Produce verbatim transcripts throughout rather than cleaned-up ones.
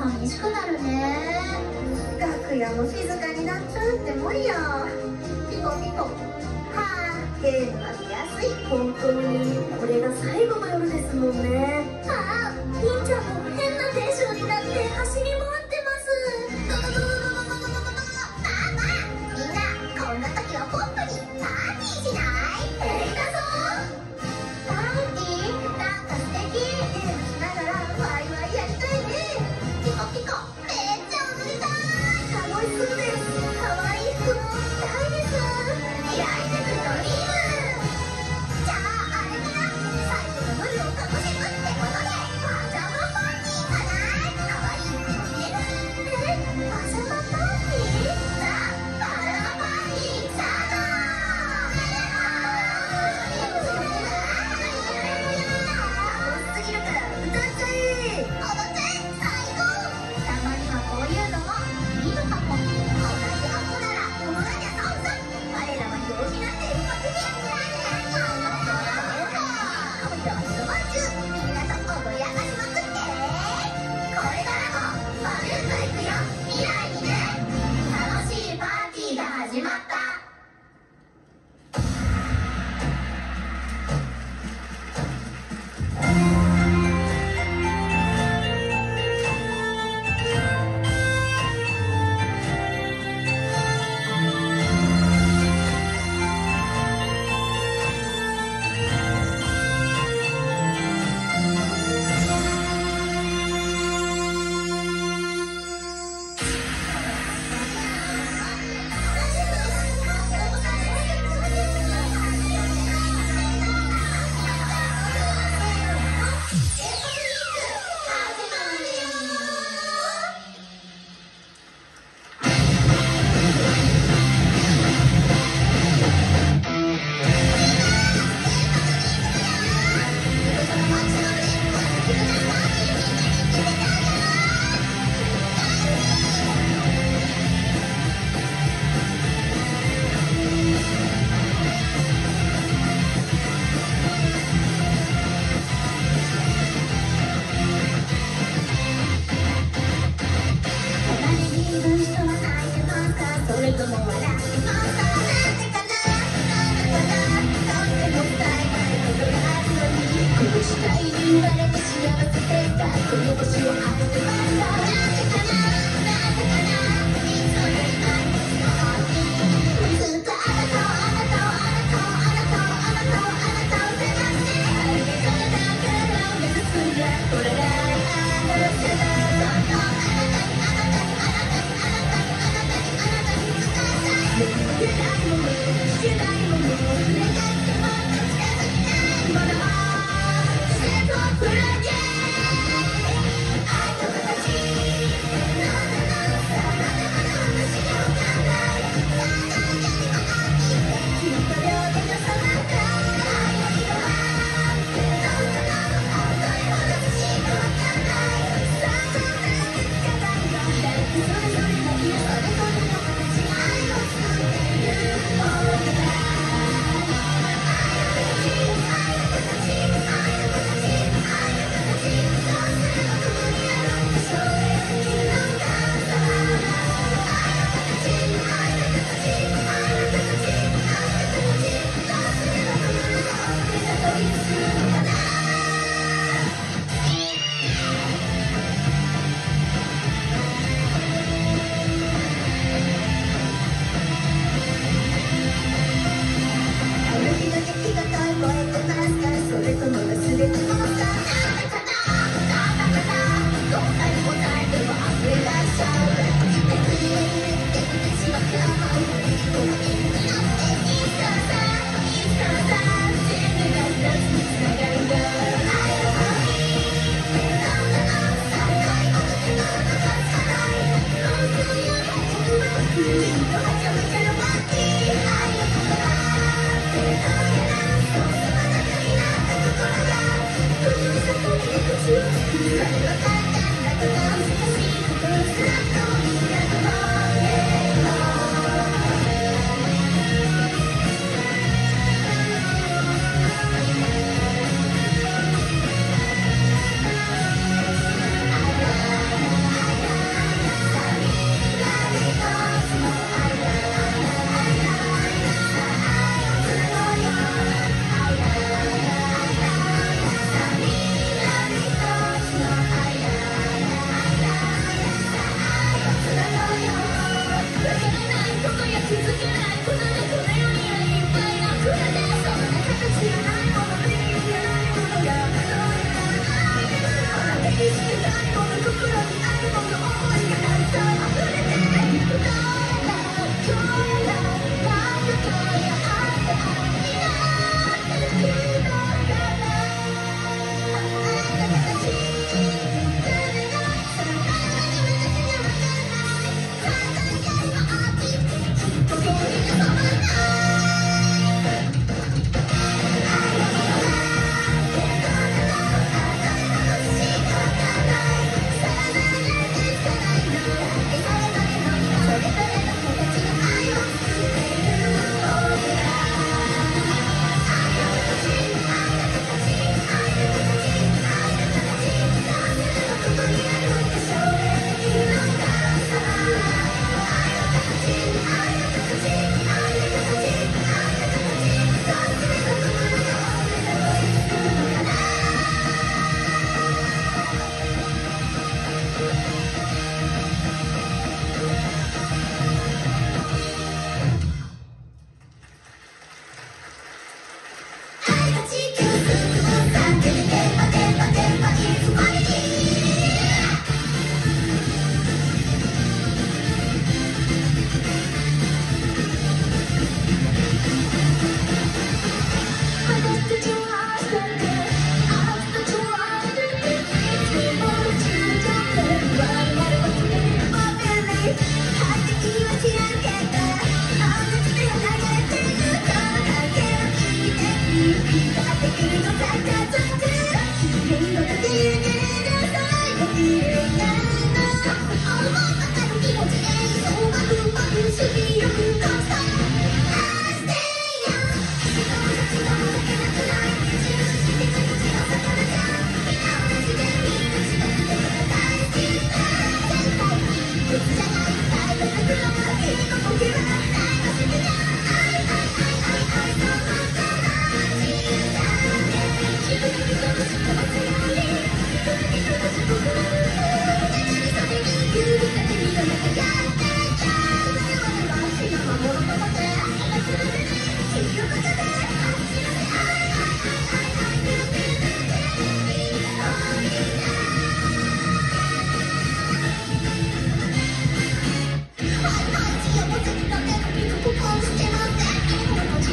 寂しくなるね。楽屋も静かになっちゃうってもんや。ピコピコ。はあ、ゲームが見やすい。本当にこれが最後の夜ですもんね。ああ、りんちゃんも変なテンションになって走り回ってます。ドドドドドドドドドド。まあまあ、みんなこんな時はポップにパーティーしない？ええだぞ。パーティーなんか素敵。ゲームしながらワイワイやりたいね。ピコピコ、めっちゃ踊りたい。楽しそうです。可愛い服も着たいです。リアイテムドリーム。じゃああれ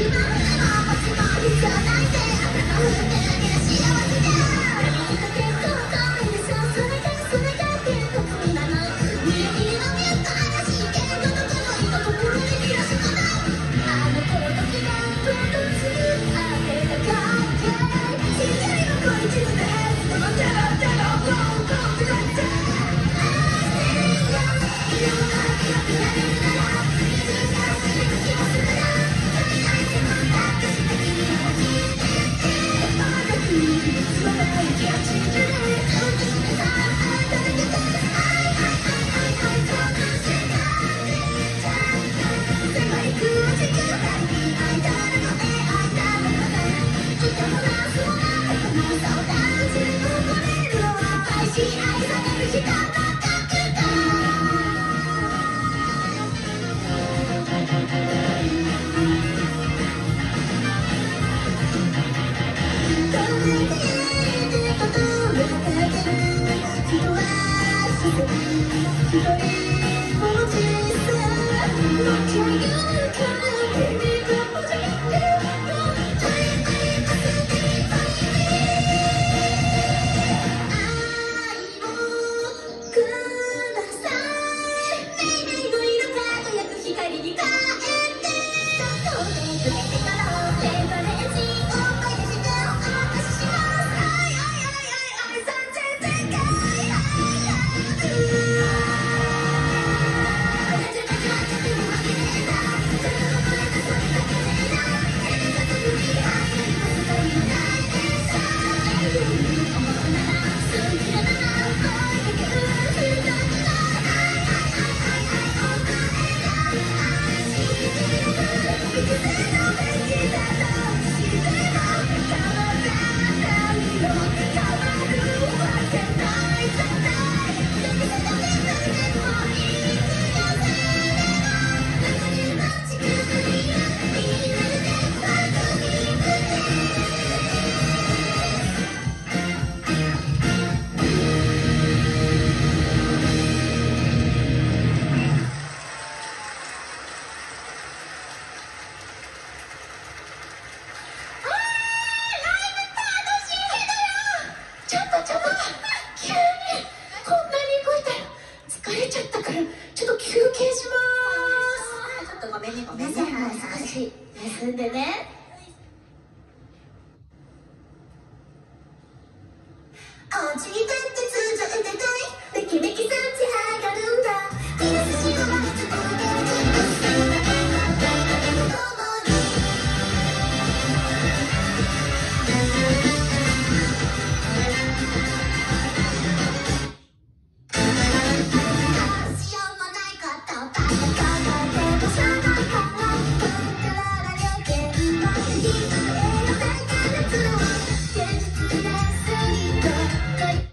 休んでね。おじいちゃんって続いてたいめきめきさんち上がるんだ今すしはまだ続ける現実で過ぎた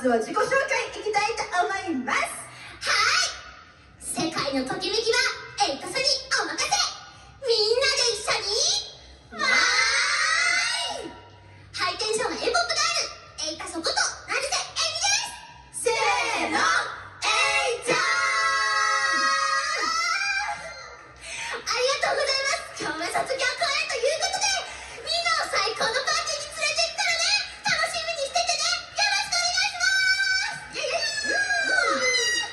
ずは自己紹介いきたいと思います。 はい、世界のときめきはエイトさんにお任せ。みんなで一緒にわーい。ハイテンション A ポップガールエイタソこと成瀬エミです。 せーの、エイちゃん。 ありがとうございます。今日は卒業公演ということで、みんなを最高のパーティーに連れて行くからね。楽しみにしててね。よろしくお願いします。イエイイエイ。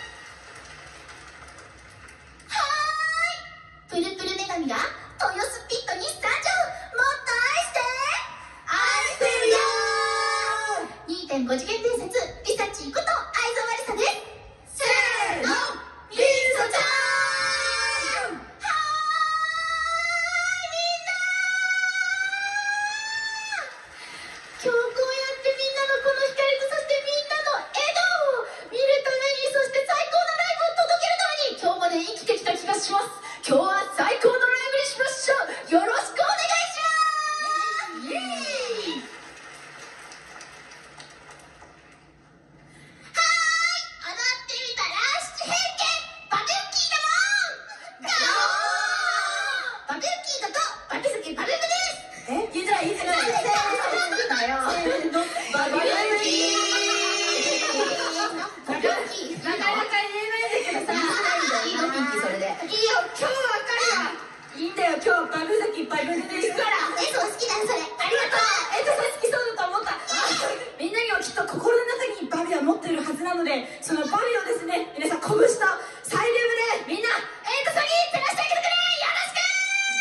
はーい、プルプル女神が豊洲ピットに参上。もっと愛して愛してるよ。 にてんご 次元伝説リサチーこと相沢りさです。 せーの、リサちゃん。 はーい、みんな今日こうやってみんなのこの光と、そしてみんなの笑顔を見るために、そして最高のライブを届けるために今日まで生きてきた気がします。今日は最高のライブにしましょう。よろしくお願いします。イエーイ。はーい、踊ってみたら七変化バケッキーだもん。ガオー。バケッキーだとバケ好きバルブです。 え、言いづらい言いづらい。せーの、バルブキー。 バケッキーなかなか言えないんだけどさ。 いいのピンキーそれで。 いいよ、今日わかるわ。いいんだよ、今日バグ先いっぱいバグで行くから。 え、そう好きだねそれ。 ありがとう。えっとさ、好きそうだと思った。みんなにはきっと心の中にバビを持っているはずなので、そのバビをですね、皆さん拳とサイリウムでみんなエイトさんに照らしてあげてくれ。よろしく。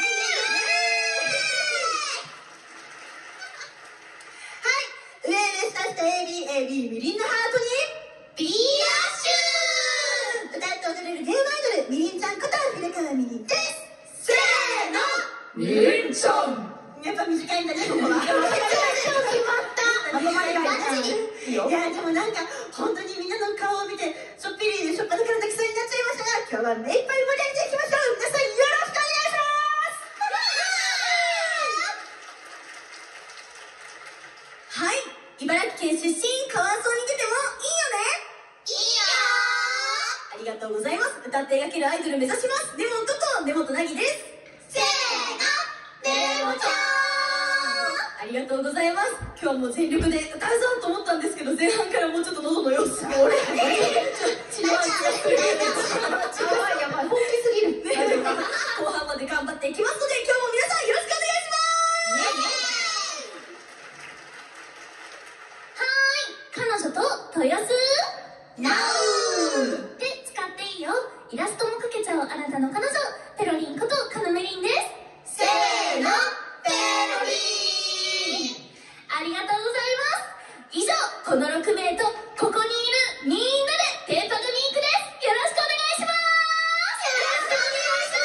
はい、上上下下 エービーエービー みりんのハートにビーアッシュー。 歌って踊れるゲームアイドルみりんちゃんこと古川みりんです。せーの、みりんちゃん。やっぱ短いんだね、ここは。 決まった。 あんまりがマジいや、でもなんか本当にみんなの顔を見てちょっぴりしょっぱなから泣きそうになっちゃいましたが、今日は目いっぱい盛り上げていきましょう。皆さんよろしくお願いします。はい、茨城県出身、カワウソに出てもいいよね。 いいよありがとうございます。歌って描けるアイドル目指します。根本こと根本なぎです。 せーの、ネモちゃん。 ありがとうございます。今日はもう全力で歌うぞと思ったんですけど、前半からもうちょっと喉の様子が俺血の味がする。血の味やばい、本気すぎる。大丈夫か。後半まで頑張っていきますので、今日も皆さんよろしくお願いします。 はーい、彼女と豊洲ナウで使っていいよ。イラストも描けちゃうあなたの彼女、ペロリンことカナメリンです。せーの、ペロリン。ありがとうございます。以上、このろくめいとここにいるみんなでペーパーグミンクです。よろしくお願いします。よろしくお願いします。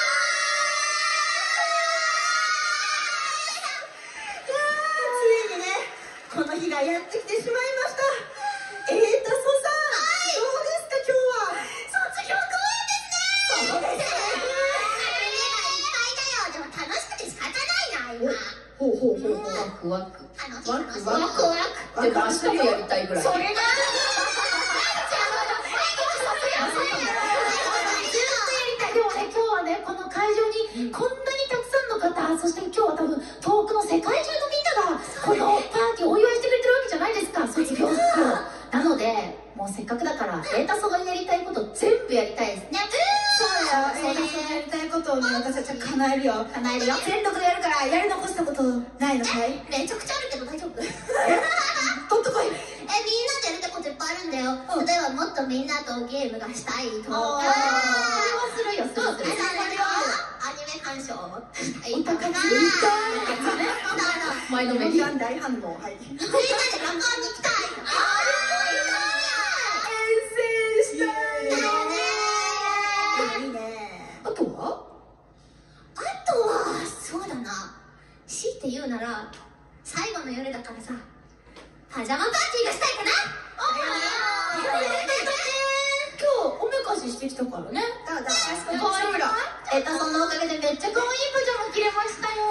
いやー、ついにね、この日がやってきてしまいました。えーと、そさん、どうですか今日は。 卒業公演ですね。 そうですね。 あれがいっぱいだよ。でも楽しくて仕方ないな、今。 ほうほうほうほう。 ワクワク。 楽しい楽しい。 ワクワク。でも明日もやりたいぐらい。 それがでもね、今日はね、この会場にこんなにたくさんの方、そして今日は多分遠くの世界中のみんながこのパーティーをお祝いしてくれてるわけじゃないですか、卒業式を。なので、もうせっかくだからエータソがやりたいこと全部やりたいですね。 そうや、エイタソがやりたいことをね、私たちは叶えるよ。 叶えるよ。 全力でやるから、やり残したことないのかい？ めちゃくちゃあるけど大丈夫？ とっとこい。 え、みんなでやりたいこといっぱいあるんだよ。 うん例えばもっとみんなとゲームがしたいとか。 あーそれはするよ、するする。アニメ鑑賞したいとか。 お高く前のめり。 大反応。はい。 みんなで旅行に行きたい。あ遠征したい。 ー、 いいね。 あとは？ あとは、そうだな。強いて言うなら、最後の夜だからさ、パジャマパーティーがしたいかな。 今日おめかししてきたからね。 どうぞ。 かわいい。 えっと、そのおかげでめっちゃ可愛いパジャマ着れましたよ。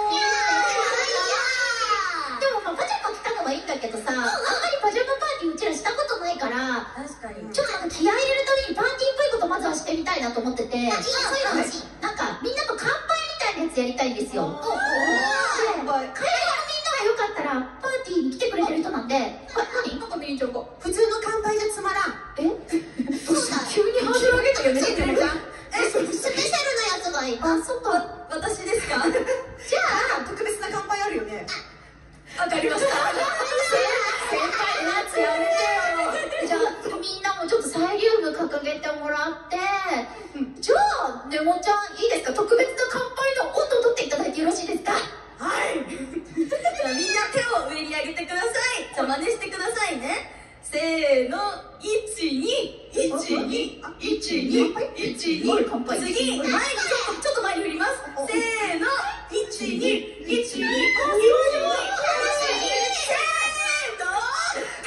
でもまあパジャマ着たのはいいんだけどさ、あんまりパジャマパーティーうちらしたことないから、 ら、 確かに。 ちょっとなんか気合い入れるためにパーティーっぽいことまずはしてみたいなと思ってて、いい、そういうの欲しい。なんかみんなと乾杯みたいなやつやりたいんですよ。で、会話がみんながよかったらパーティーに来てくれてる人なんで、あ、何？なんかみりんちゃんが普通の乾杯じゃつまらん。 え？どうした？急にハードル上げてよね、てるちゃん。 え、 スペシャルなやつがいい。あ、そっか。 私ですか？じゃあ、特別な乾杯あるよね。わかりました。 先輩のやつやめてよ。じゃあみんなもちょっとサイリウム掲げてもらって、じゃあねもちゃんいいですか、特別な乾杯の音を取っていただいてよろしいですか？ はい。じゃあみんな手を上に上げてください。じゃあ真似してくださいね。せーの、いち、に、いち、に、いち、に、いち、に、次、前にちょっと、ちょっと前に振ります。せーの、いち、に、いち、に、いち、に、いち、に、せーの、乾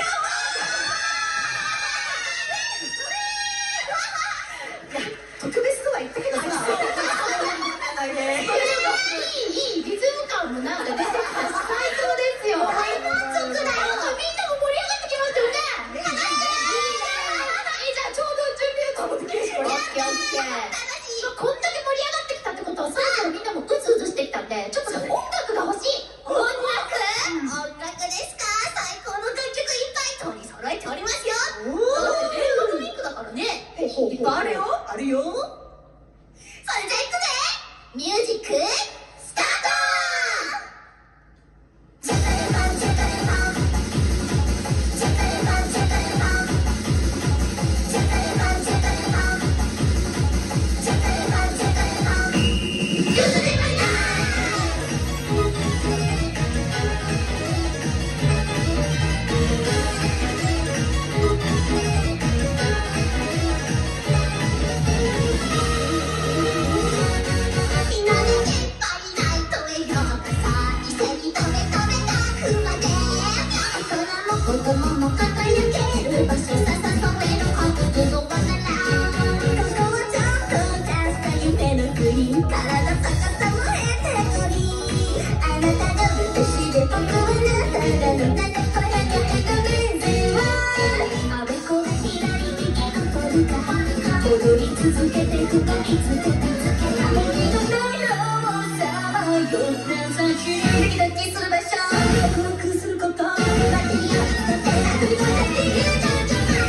杯！いや、特別とは言ったけどさ。いいい、いい、リズム感もなんか出てきたし、最高ですよ。最高直だよ。みんなも盛り上がってきましたよね。いいね。じゃあちょうど準備を保ってきましょう。オッケーオッケー。こんだけ盛り上がってきたってことは、そろそろみんなもうずうずしてきたんで、ちょっとね、音楽が欲しい。 音楽？音楽ですか？最高の楽曲いっぱい取り揃えておりますよ。 だって連続リンクだからね。 いっぱいあるよ。あるよ。それじゃいくぜ。ミュージックスタート。ジャカレパンジャカレパンジャカレパンジャカレパンジャカレパンジャカレパンジャカレパンジャカレパンゆずれましたみんなでいっぱいライトへようこそ。一緒に飛べ飛べ遠くまで。大人も子供も輝ける場所さ誘える国のバナナ。ここはちょっとジャスト夢の国。体高さもへってこり。あなたが私で僕はあなたがみんなでこれがエゴレーゼはあべこべ左利きのポルカ踊り続けて深いつけたつけた森の中をさまよって先にドキドキする場所ワクワクすること待ってよ待って遊びもやっているのじゃない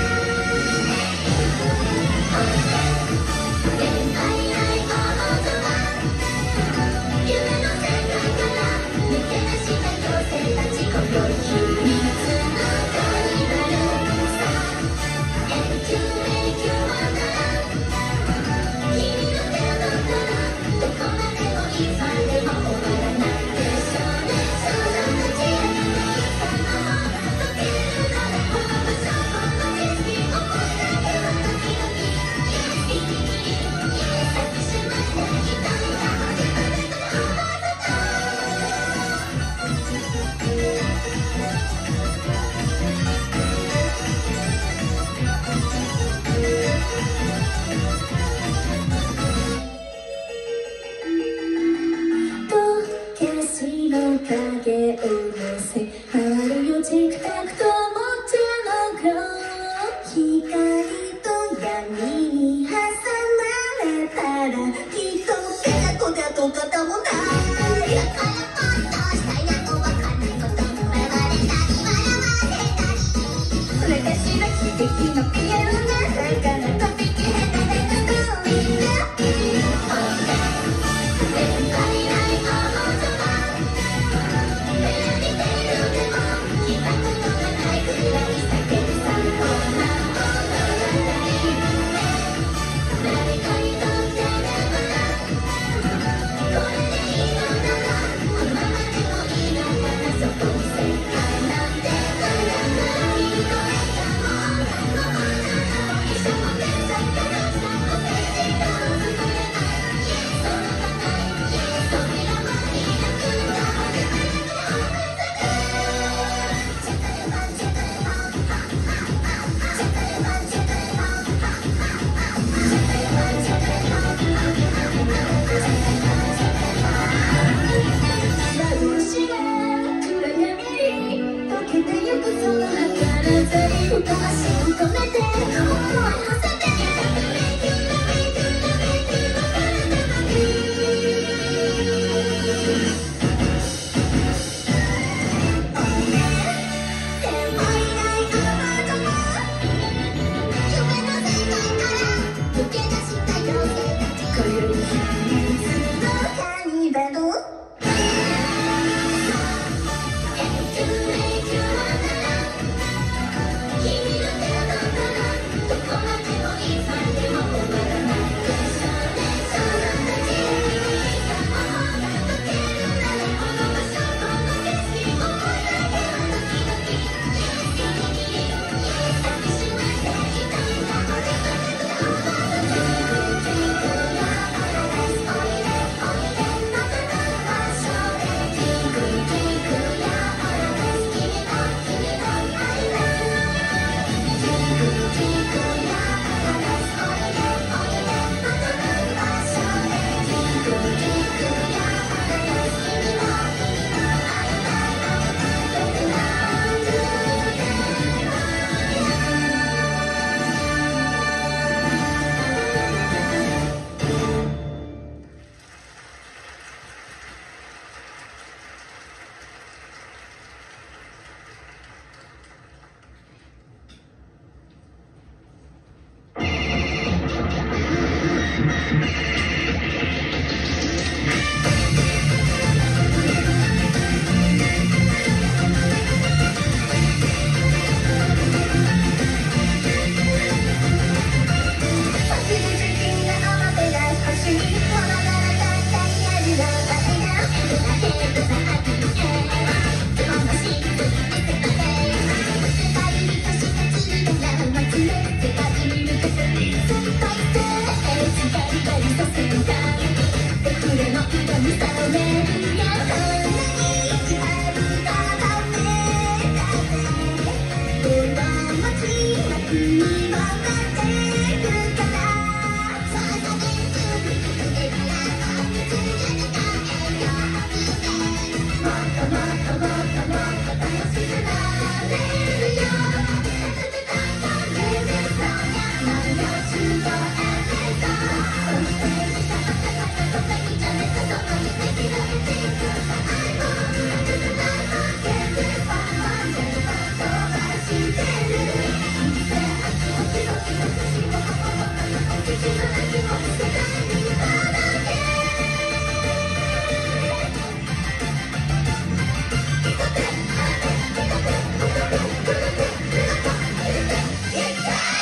恋愛愛王とは夢の世界から抜け出した妖精たち今宵秘密の恋なるさ永久永久はな君の手を取ったらどこまでもいつまでも終わらないでしょうね。その街へのさまも溶けるのでこの場所この景色思いだけは時々一気に咲きしまって瞳が始まるその思いだと時計しの影を乗せ春よチクタクと思ったのが光と闇に挟まれたらきっとペタコだとかたもないだからポッとしたやもわかんないことも笑われたり笑われたりそれがしら奇跡のピエロが魚飛び切れたらストーリーが恋愛愛王とはテレビ出るでも聞いたことがないくらい叫ぶ最高な物語誰かにとってでもこれでいいのならこのままでもいいのかなそこに正解なんてわからないこれがもうここじゃ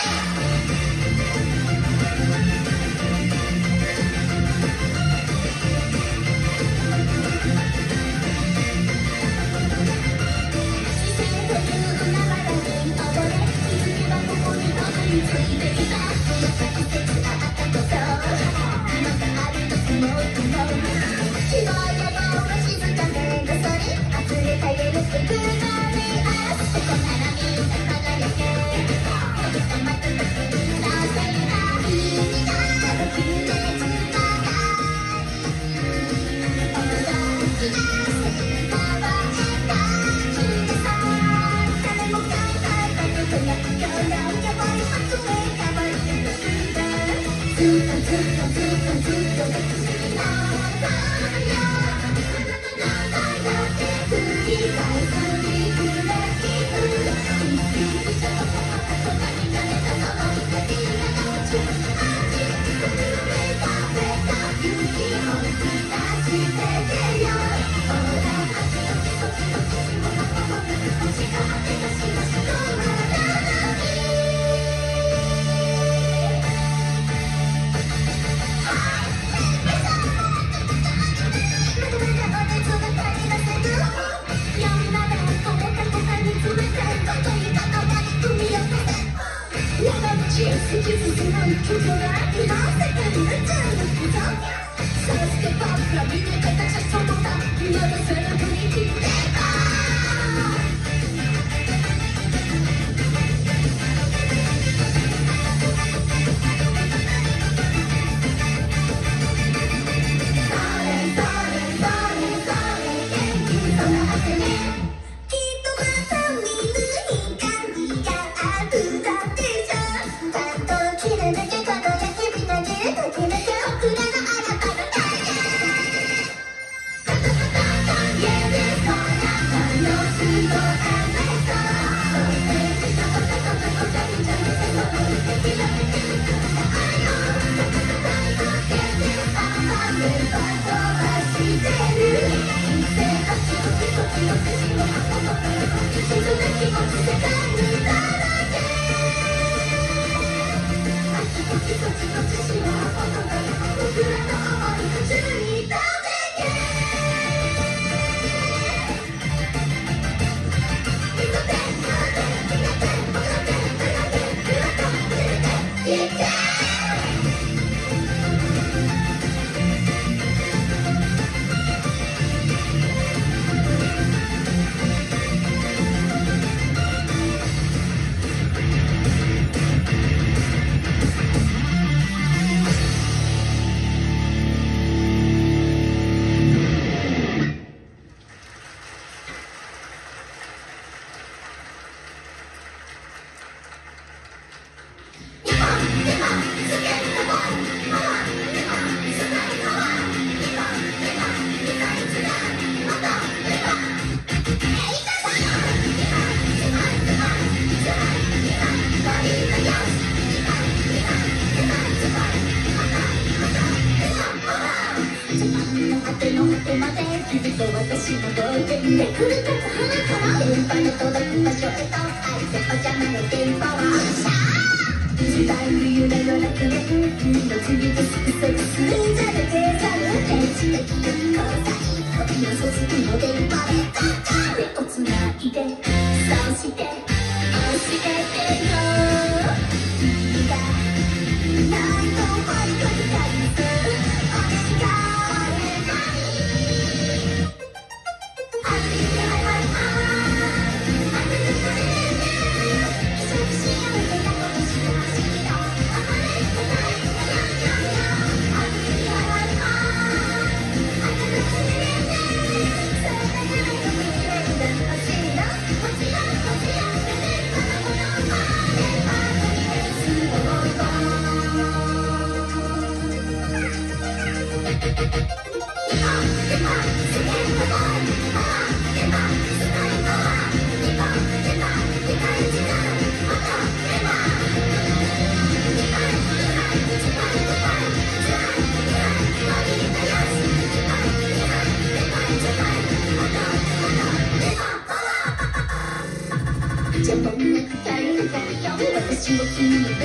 「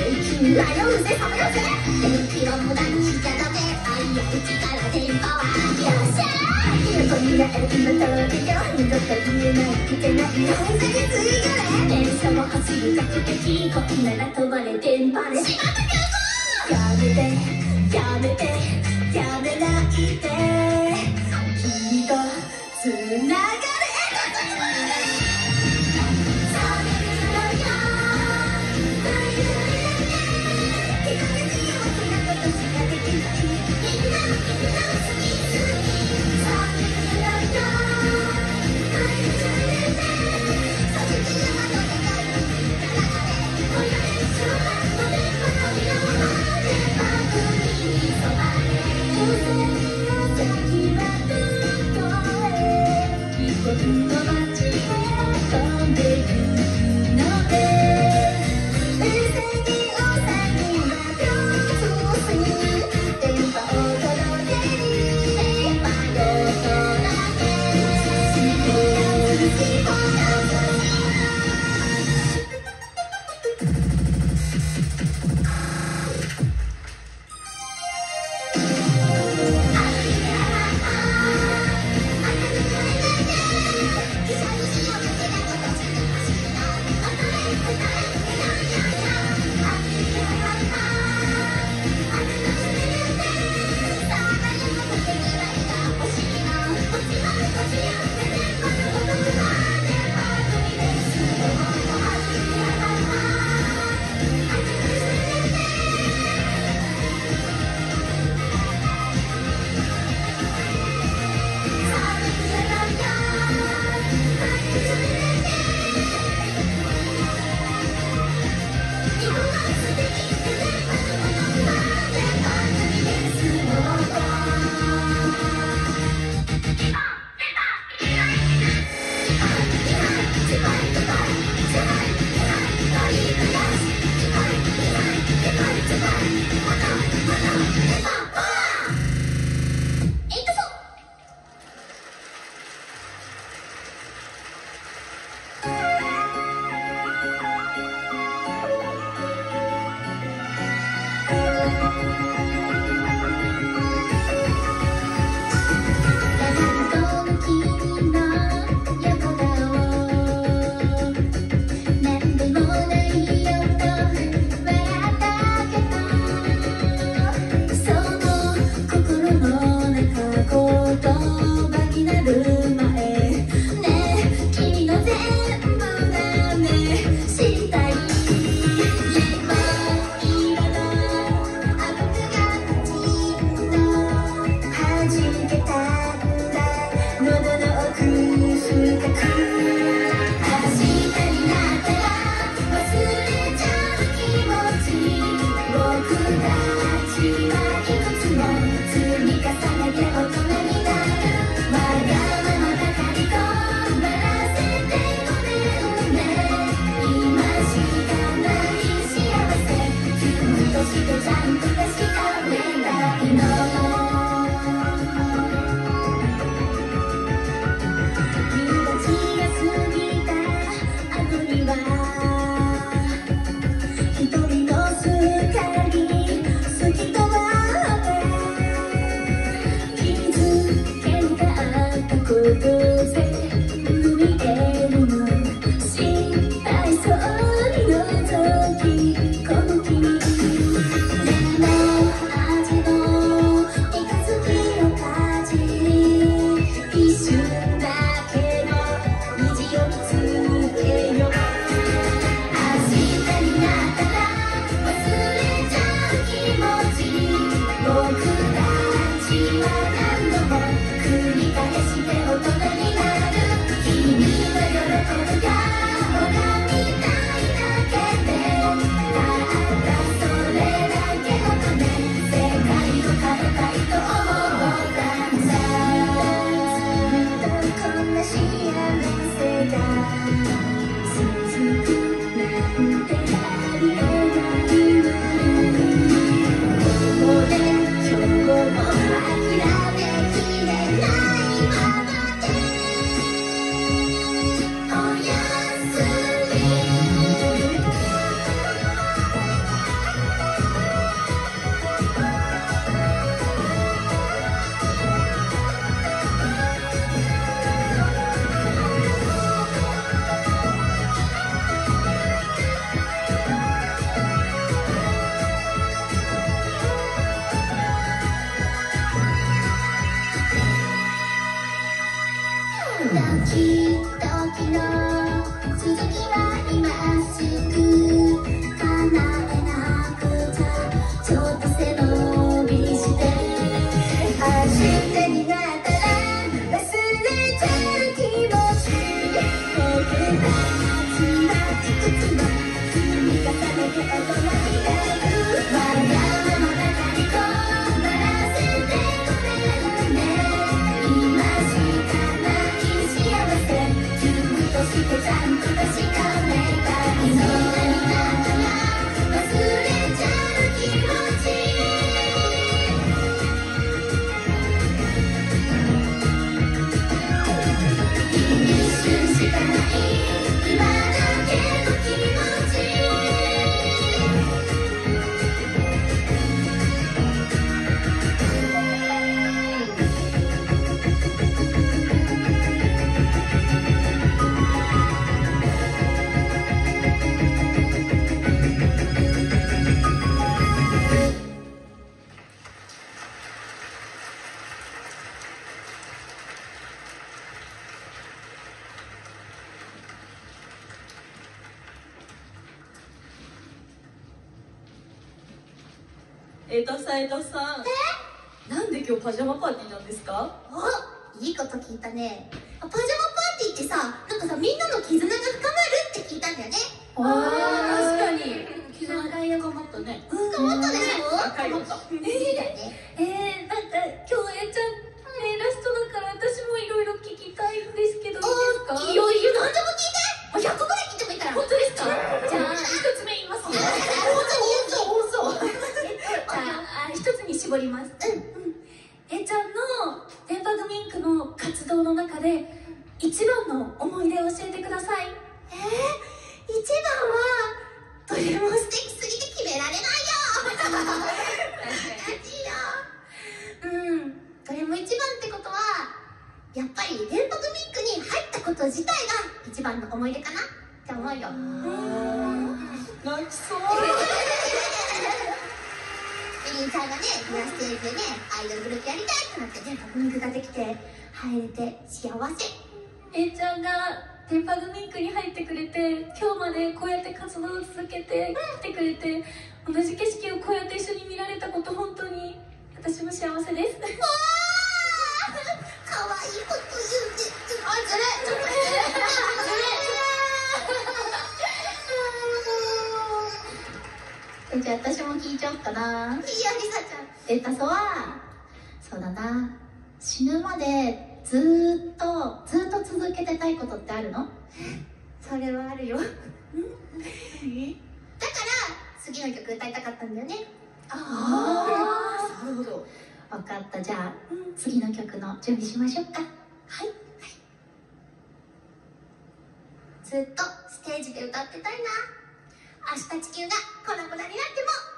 君はようぜさまよせ電気の無駄にしちゃダメ愛やう力でパワーよっしゃー今にやる気の通りよ二度と言えないいけないようぜについがれ電車を走る学的こんなら飛ばれ電波でしまったけどやめてやめてやめないで君とつながれ「 きっと昨日続きは今すぐ叶えなくちゃちょっと背伸びして明日になったら忘れちゃう気持ち僕たちはいくつも積み重ねて大人になるわがままばかり困らせてごめんね今しかない幸せギュッとしてちゃんと確かめたいそんなになったら忘れちゃう気持ち一瞬しかない今だけの気持ちえたさんえたさん、なんで今日パジャマパーティーなんですか？ お、いいこと聞いたね。あ、パジャマパーティーってさ、なんかさ、みんなの絆が深まるって聞いたんだよね。 あー、確かに絆が深まったね。 深まったでしょ？ 深まった。 いいだよね。 えー、なんか今日えちゃん、ね、ラストだから私もいろいろ聞きたいんですけどいいですか？ いいよいいよ、何でも聞いて。もうひゃくぐらい聞いてもいいから。 本当ですか？じゃあ一つ目言いますよ。 本当に言うぞ。 じゃあ一つに絞ります。うんうん。えちゃんの電波組インクの活動の中で一番の思い出を教えてください。 えー、一番は、どれも素敵すぎて決められないよ。難しいよ。うん、どれも一番ってことは、やっぱり電波組インクに入ったこと自体が一番の思い出かなって思うよ。 泣きそう。 メリンちゃんがね、グラステージでね、アイドルグループやりたいってなって電波組インクができて、入れて幸せ。 えちゃんが電波組インクに入ってくれて、今日までこうやって活動を続けて来てくれて、同じ景色をこうやって一緒に見られたこと、本当に私も幸せです。 わー、かわいいこと言うて。あ、ずれちょっとずれえ、じゃあ私も聞いちゃおうかな。いいよ、りさちゃん。えっと、そうは、そうだな。死ぬまでずーっと、ずーっと続けてたいことってあるの？ それはあるよだから、次の曲歌いたかったんだよね。 ああ、なるほど。 わかった。じゃあ、次の曲の準備しましょうか。はい。はい。ずっとステージで歌ってたいな。明日地球が粉々になっても。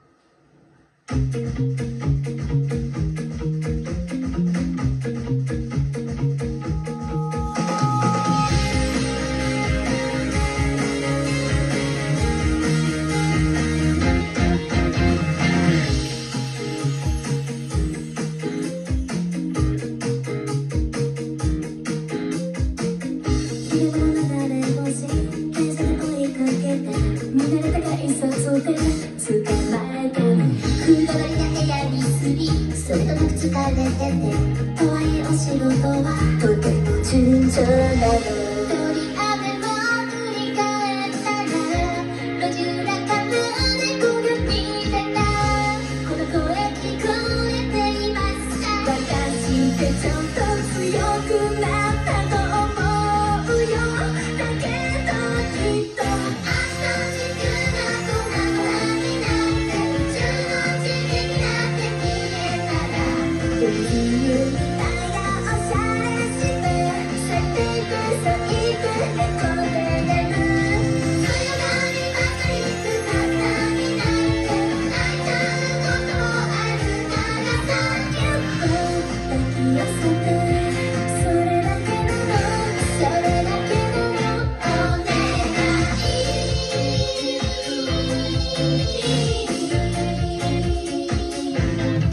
それとなく疲れてて、とはいえお仕事はとても順調なの。通り雨も振り返ったら、路地裏から猫が見てた。この声聞こえていますか？私ってちょっと強くなったと思うよ。だけどきっと明日地球が粉々になって宇宙の地になって消えたら、自由にたやおしゃれして去っていくそう言って猫で寝る。そよがりばかり姿になって泣いちゃうこともあるからさ。ぎゅっと抱き寄せて、それだけなの、それだけなの、お願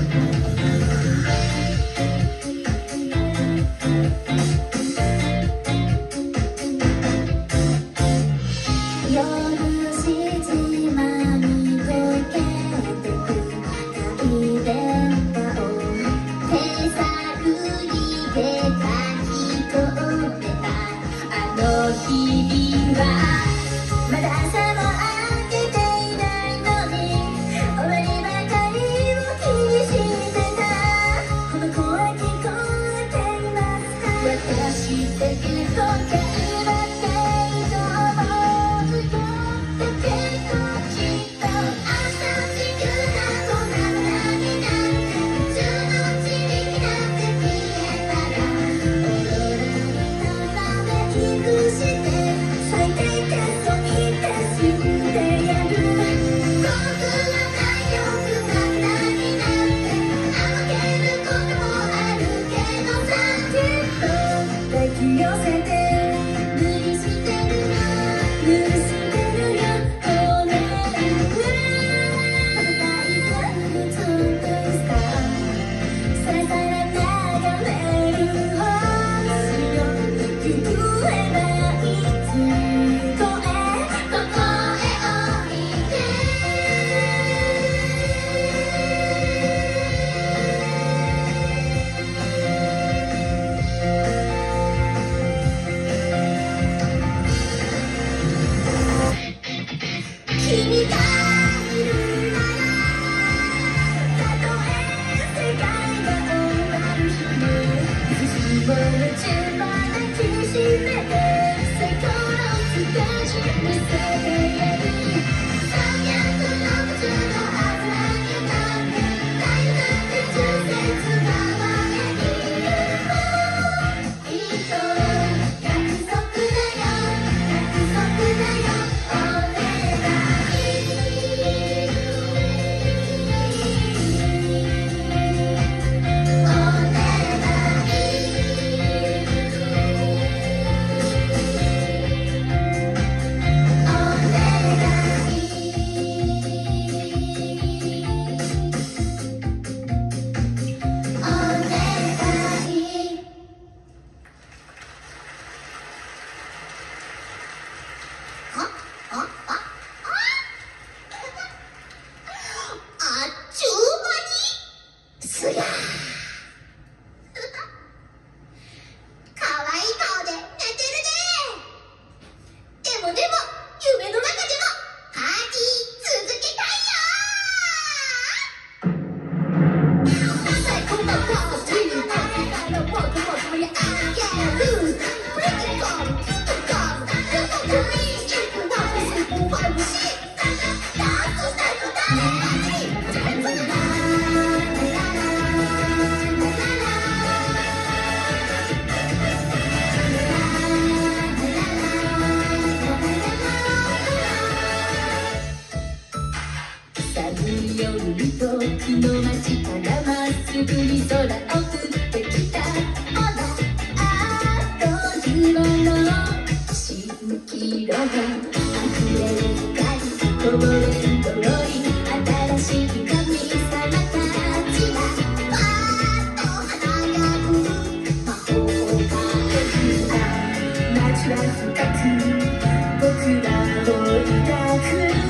い。 すりゃーかわいい顔で寝てるねー。でもでも夢の中でもパーティー続けたいよー。最高のパーティーもっともっと盛り上げる。ブレイキングコムコムコムインプワンスーパーファイブシックスダンススタイルダンス全部だ。夜遠くの街からまっすぐに空を降ってきた。まだあと色の蜃気楼が溢れる光こぼれる通り新しい神様たちがわーっと花が咲く魔法をかけた。街は深く僕らを抱く。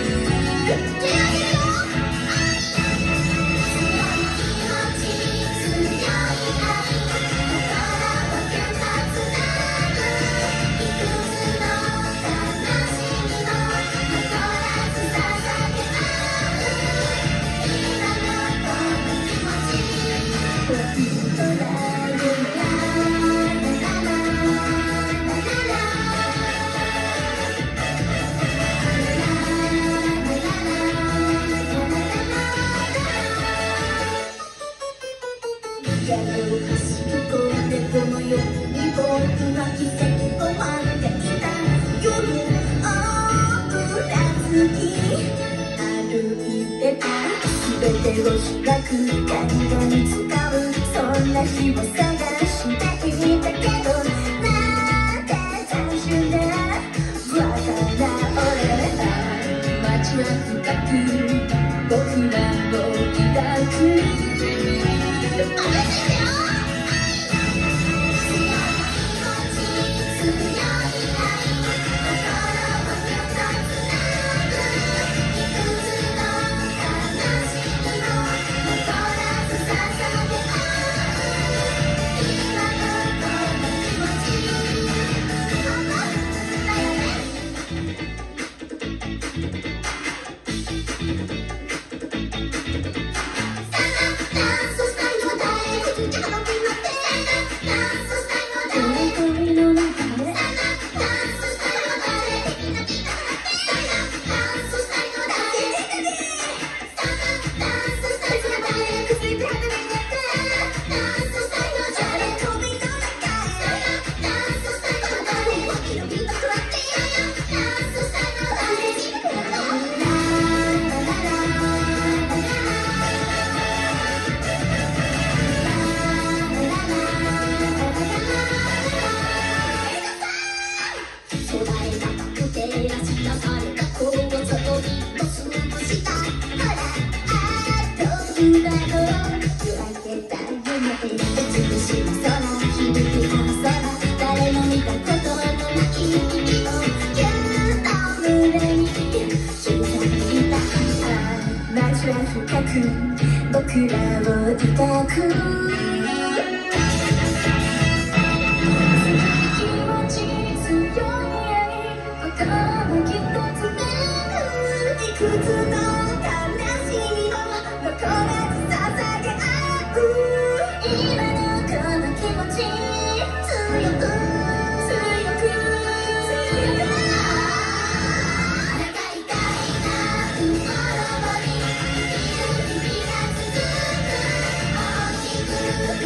夜を走り込んでこの世に僕は奇跡を待っていた。夜を裏付き歩いてた。全てを開く何かに使うそんな日を探していたけどなんて単純なバカな俺ら。街は深く僕らを抱く。僕らを抱く気持ち強いこともきっとつなぐ。いくつの悲しみも残らず捧げ合う。今のこの気持ち強く強く強く長い階段を登り大きく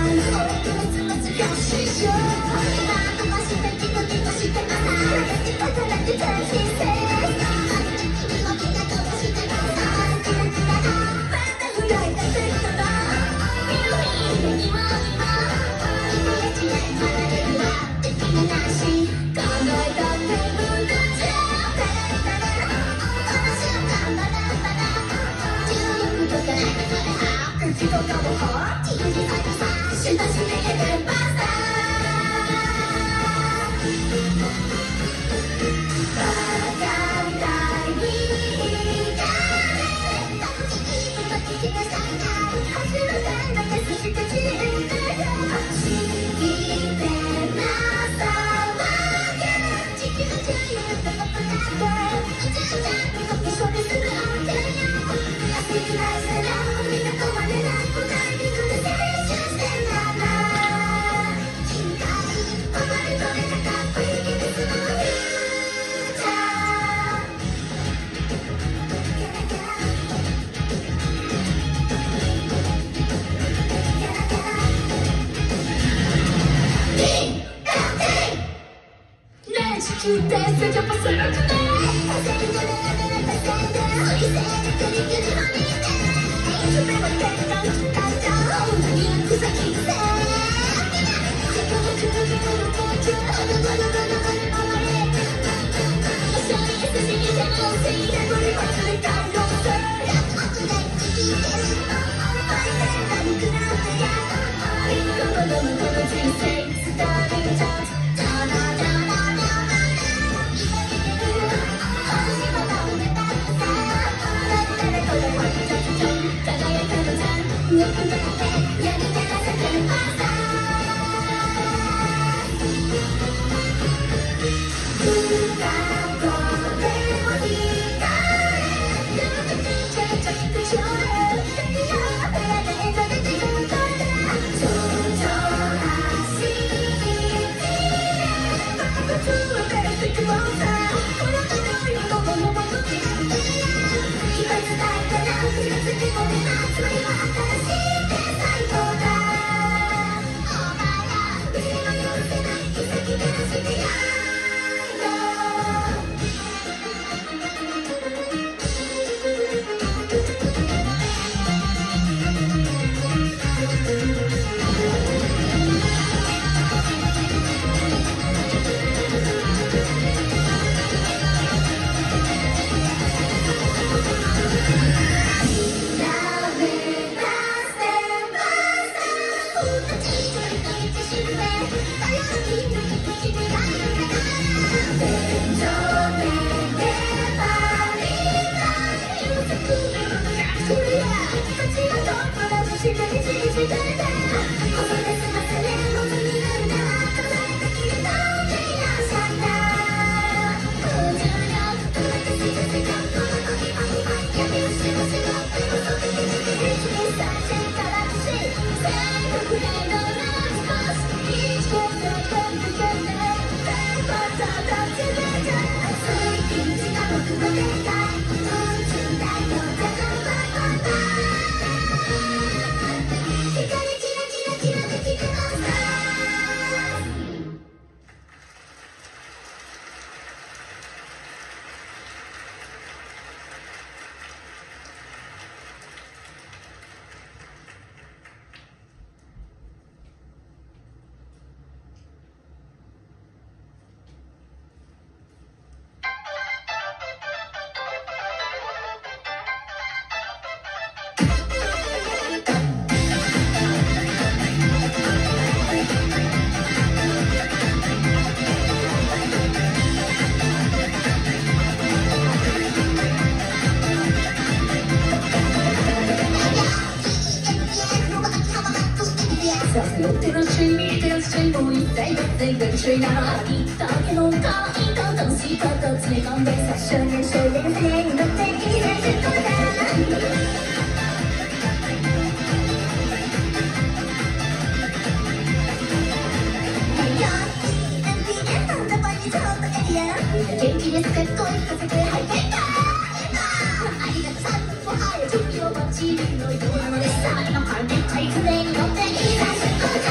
準備をバッチリのようなのでさあ今からでっかい船に乗っていざ出航だ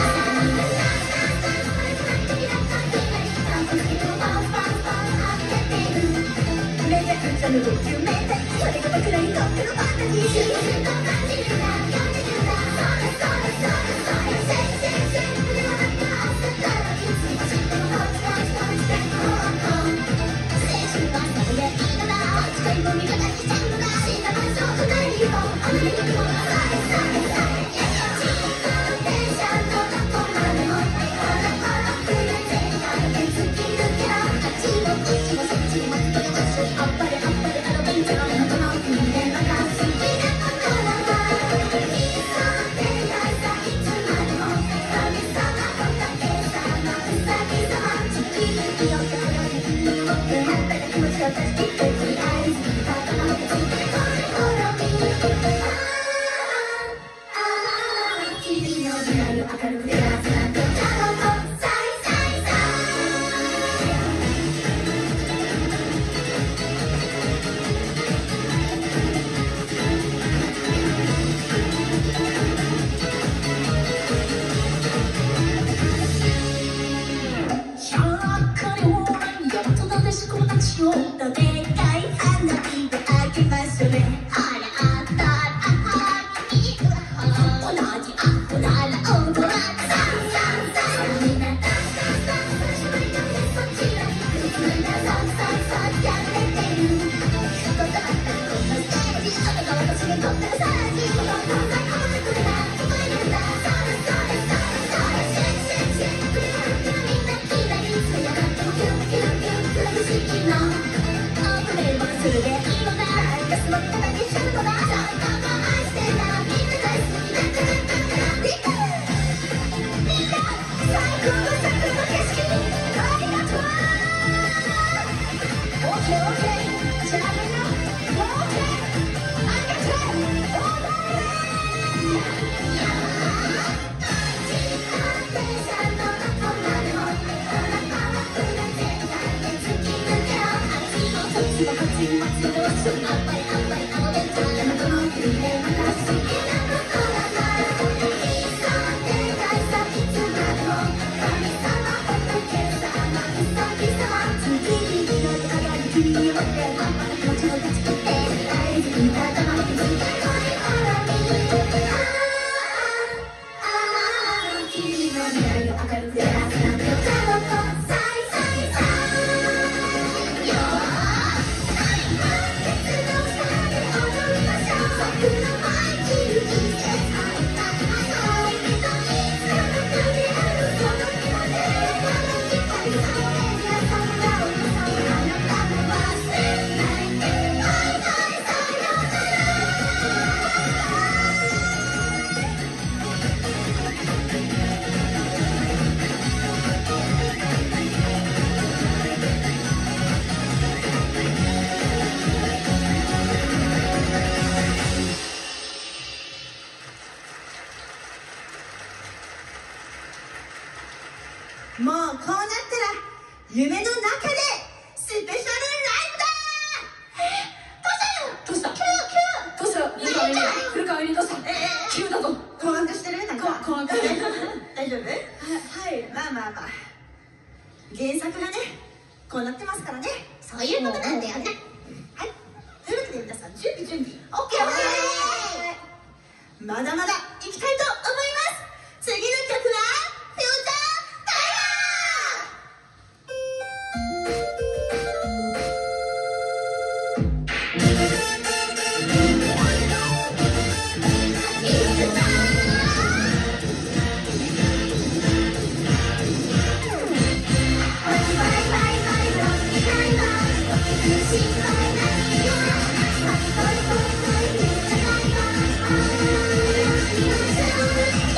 もうこうなったら夢の中でスペシャルライブだ。 どうしたキューキューどうした古川エリ古川エリどうした急だぞ。 困惑してるなんかこ困惑してる大丈夫？はい、まあまあまあ原作がねこうなってますからね。 そういうことなんだよね。 はい、というわけで皆さん準備準備 オーケー オーケー。まだまだ行きたいと思います。次の曲はフューチャータイガー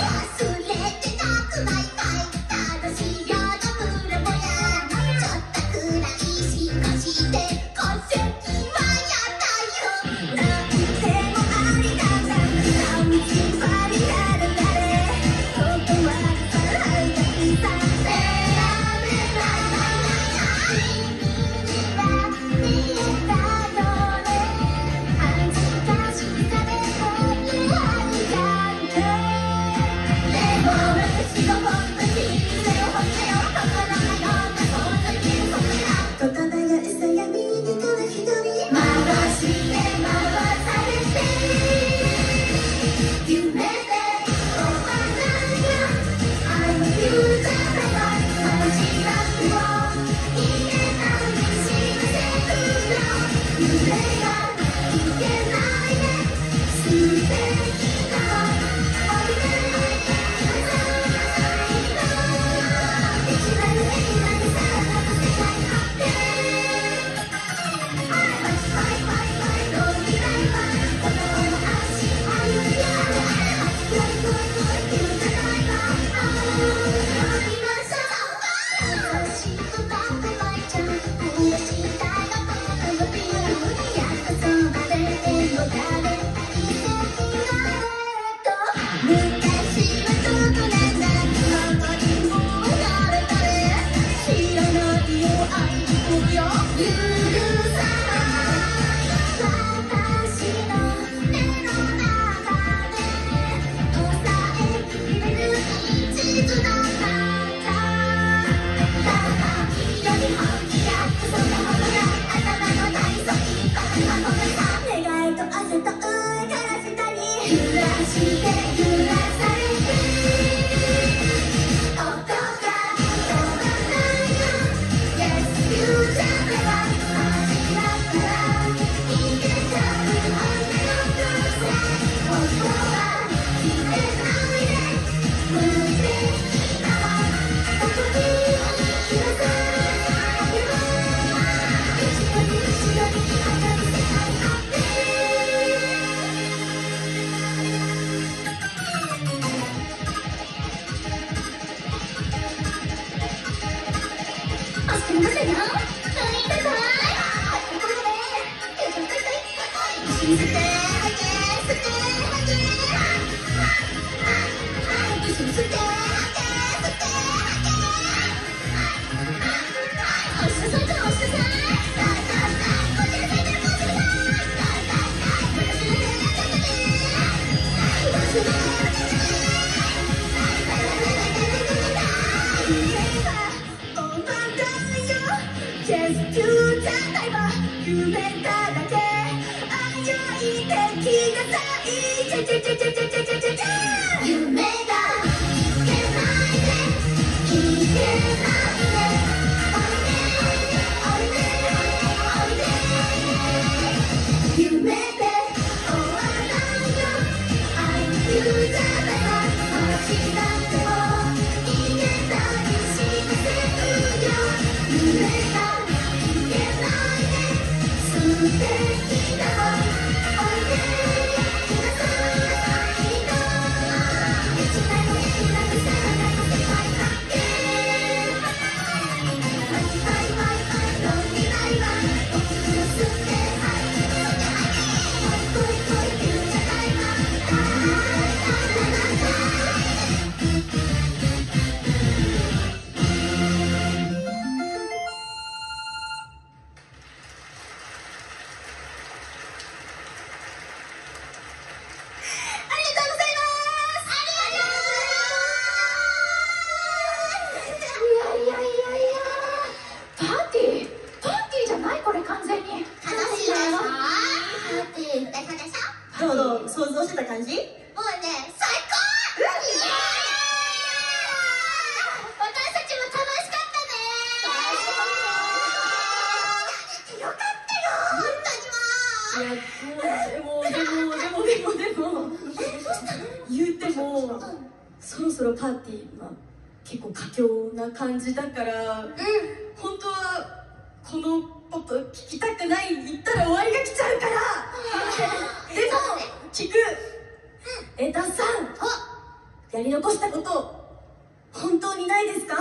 感じだから、うん、本当はこのこと聞きたくない言ったら終わりが来ちゃうからでも聞く、うん、エタさんやり残したこと本当にないですか？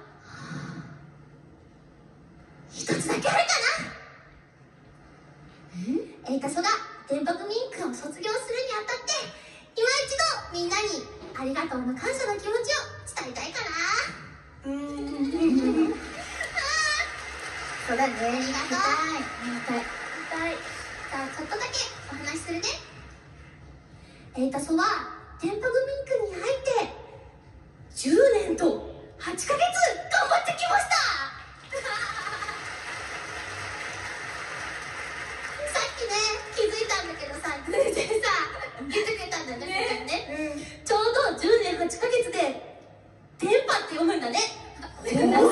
一つだけあるかな。エタソが電波組インクを卒業するにあたって今一度みんなにありがとうの感謝の気持ちを伝えたいかな。 うーんそうだね。 ありがとう。見たい見たい。じゃあちょっとだけお話しするね。エタソは電波組インクに入ってじゅうねんとはちかげつ頑張ってきました。さっきね気づいたんだけどさ、偶然さ言ってくれたんだよね。ね、うん、ちょうどじゅうねんはちかげつで電波って読むんだね。すごいよ。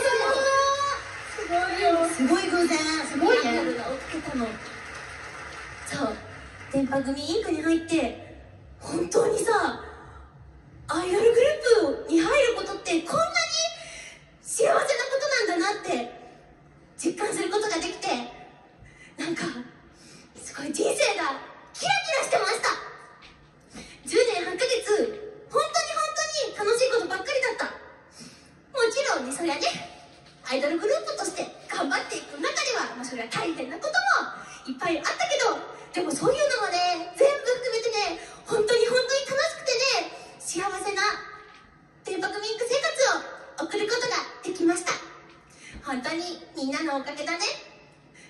すごい偶然。すごいね。 が起きたの。そう、電波組インクに入って本当にさ、アイドルグループに入ることってこんなに幸せなことなんだなって実感することができて、なんかすごい人生がキラキラしてました。じゅうねんはちかげつ本当に本当に楽しいことばっかりだった。もちろんね、そりゃねアイドルグループとして頑張っていく中では、まあ、それは大変なこともいっぱいあったけど、でもそういうのもね全部含めてね、本当に本当に楽しくてね、幸せな電波組インク生活を送ることができました。本当にみんなのおかげだね。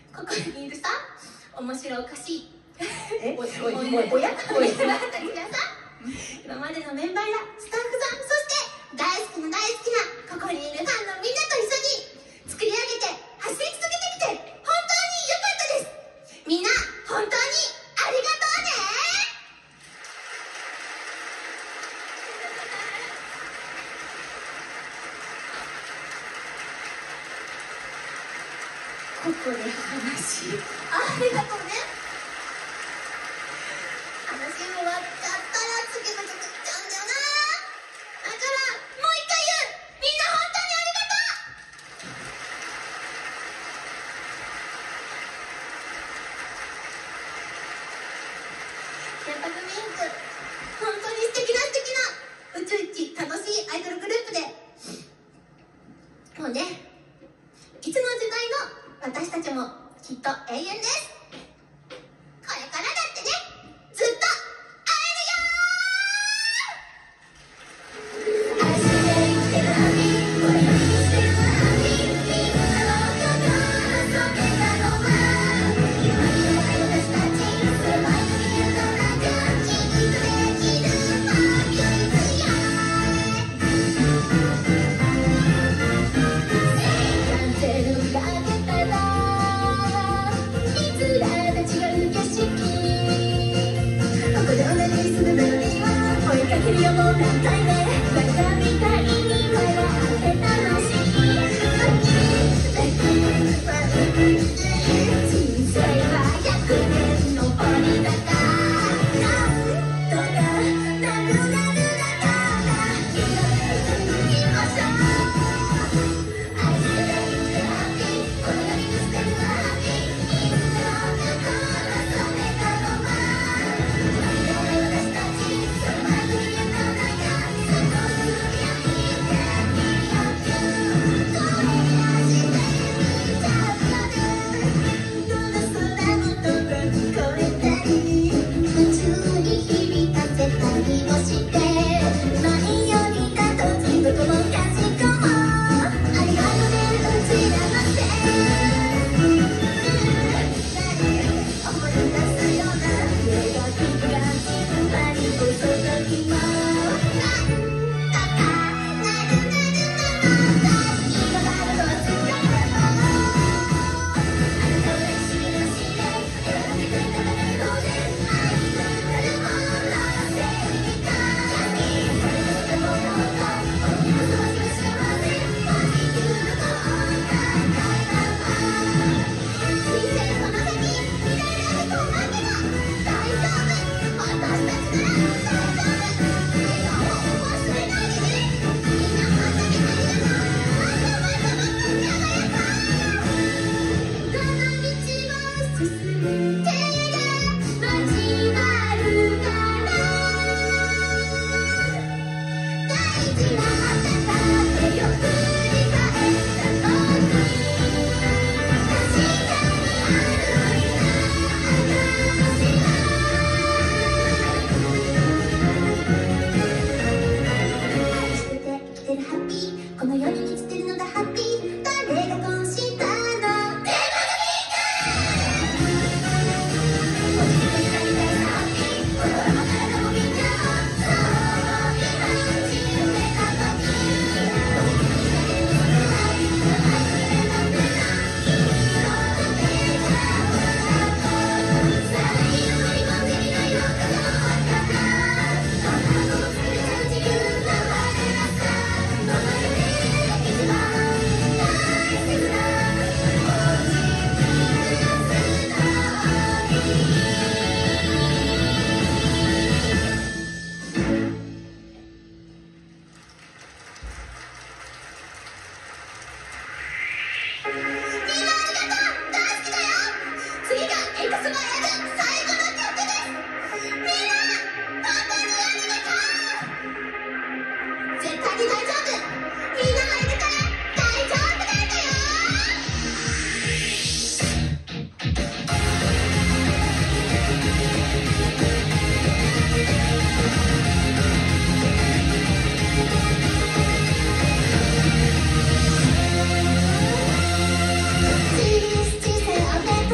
ここにいるさ面白おかしいえおいおいおいおいおやおいたちがさ今までのメンバーやスタッフさん、そして大好きな大好きなここにいるファンのみんなと一緒に作り上げて走り続けてきて本当に良かったです。みんな本当にありがとうね。ここで話ありがとうね。話終わっちゃったら次の曲行っちゃうんだよな。だからもう一回言う、みんな本当にありがとう。電波組インク、本当に素敵な素敵な宇宙一楽しいアイドルグループで、もうね、いつの時代の私たちもきっと永遠です。これからだってね、ずっと会えるよー。足で生きてるハッピー、これが見捨てるのハッピー、みんなの心遊べたのは今にも私たちスマイルの中キープできるパーティーや完全にかけたらいつだって違う景色、ここで同じするメロディーは追いかけるよもう何回目、バカみたいに笑って楽しい人生はひゃくねんの森だからなんとかなるなるだからいろいろ行きましょう。愛する大好きなハッピー、この世に見捨てるのはハッピー、みんなの心染めたのは今にでもない私たち、その番組の中ずっと続きを見てみよう。これ足で見ちゃったね、どの空のどこ聞こえたり宇宙に響かせたりもしてないようにだとどこもかしこもありがとうね、うちらのせい思い出すような目が気が静まりこそ時もなんとかなるなるなのだ今までと違うものあなたを抱きしめるしで選んでくれただけそうです愛するもの正義かキャンディーそれこそでものほと本気こそはすぐ幸せポジティブなことを考えたま人生この先未来あると思うけど大丈夫、私たちなら大丈夫、笑顔を忘れないでね、みんな本当にありがとう、もっともっともっと輝こう。どの道を進んで交わるから大事な片手を振り返った時確かにあるんだ証は愛してて生きてるハッピー、この世に満ちてるのだハッピー、誰がこうしたの手羽ポジティブになりたいなハッピー、心も体もみんなもそう今始めた時ポジティブになれるのその愛の愛になんてない色のページャーをさあいろりもできないのかなこんなのを作れちゃう地球の我らさこの世で一番大切なポジティブなストーリー。みんなありがとう、大好きだよ。次が エクスマイル最後の曲です。みんな本当にありがとう。絶対に大丈夫、みんながいるから大丈夫なんだよ。人生を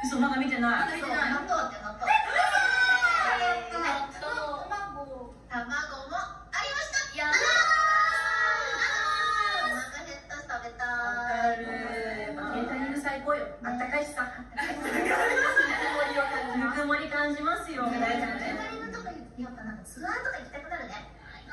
嘘、まだ見てない。 そう、納豆って納豆。卵もありました。やったー。お腹減ったし食べたい。 ケータリング最高よ。あったかいしさ。ぬくもり感じますよ。 ケータリングとかやっぱなんかツアーとか行きたくなるね。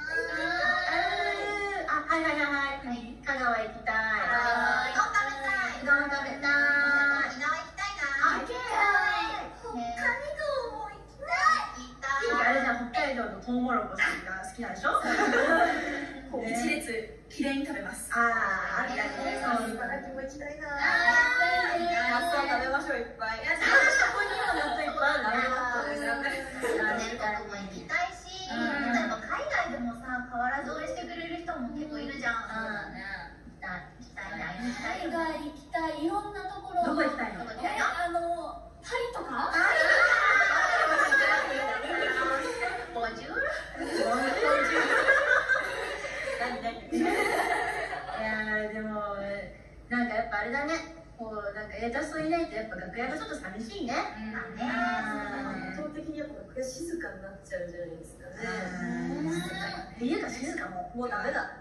あ、はいはいはいはい。香川行きたい。 うどん食べたい。 うどん食べたい。 沖縄行きたいな。 行きたい。 北海道も行きたい。行きたい。 あれじゃん、北海道のトウモロコシが好きなんでしょ。 一列きれいに食べます。 ああ、あったね。そういう茨城も行きたいな。 夏は食べましょう、いっぱい。 そこには納豆いっぱいあるね。 全国も行きたいし、例えば海外でもさ、変わらず応援してくれる人も結構いるじゃん。行きたいな、行きたい海な。 外行きたい、いろんなところ。 どこ行きたいの？ え、あの、パリとか？ ボンジュール。 いやーでもなんかやっぱあれだね、こうなんかエータストいないとやっぱ楽屋がちょっと寂しいね。 まあね。 圧倒的にやっぱ楽屋静かになっちゃうじゃないですかね。 っていうか静かももうダメだ。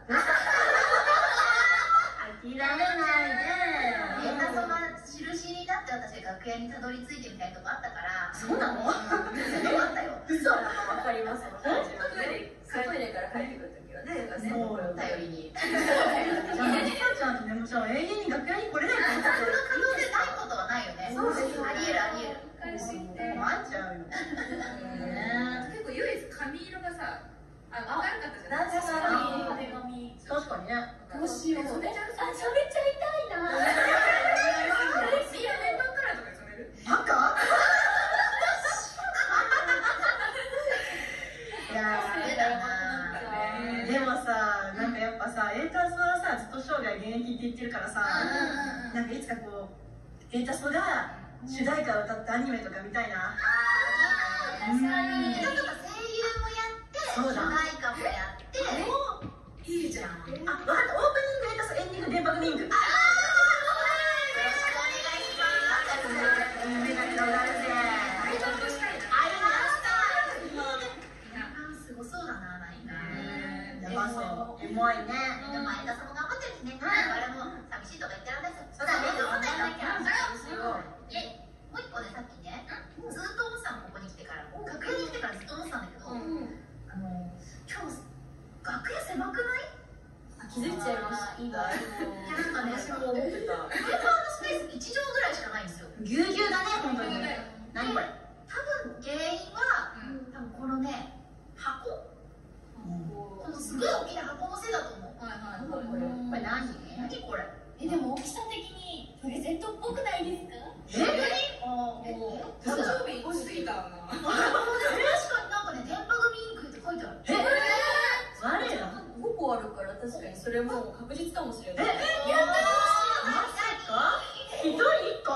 諦めないで。 みんなその印になって私楽屋にたどり着いてみたいなとこあったから。 そうなの？ そうあったよ。 嘘。 わかります。トイレから帰ってくるときはね、 もう頼りに。 じゃあひかちゃんってでもじゃあ永遠に楽屋に来れないって言ったそんな可能性ないことはないよね。 そうですよありえるありえる。 困っちゃうよ。 結構唯一髪色がさ、あ、わかんなかったじゃない。 確かに。 確かにね。 どうしよう。あ、喋っちゃいたいな。 いや、メンバーカラーとか染める？ バカ？いやダメだな。 でもさ、なんかやっぱさ、エータスはさ、ずっと生涯現役って言ってるからさ、なんかいつかこう、エータスが主題歌を歌ったアニメとか見たいな。 確かに。ちょっと声優もやって、主そうだ題歌もやって。 いいじゃん。 あ、わかった、オープニングエータス、エンディング、電波グミング。 よろしくお願いします。 夢が広がるぜ。 ありました。すごそうだな、何か。 やばそう。エモいね。 でも、エタさんも頑張ってるしね。我々も寂しいとか言ってらんないですよ。そうだね、頑張っていかなきゃ。え、もう一個でさっきね、ずっと思ってたの、ここに来てから。楽屋に来てからずっと思ってたんだけど、あの、今日、楽屋狭くない？ 気づいちゃいました。いいわ。 なんかね、 私も思ってた。 メンバーのスペースいち畳ぐらいしかないんですよ。 ぎゅうぎゅうだね、本当に。何これ？ 多分原因は、多分このね、箱、このすごい大きな箱のせいだと思う。 これ何？ 何これ？ え、でも大きさ的にプレゼントっぽくないですか？ え？ あー、 もう誕生日越しすぎたな。 確かになんかね、電波組インクって書いてある。 え？我ら？ ごこあるから確かにそれも確実かもしれない。 やったー！まさか？一人一個？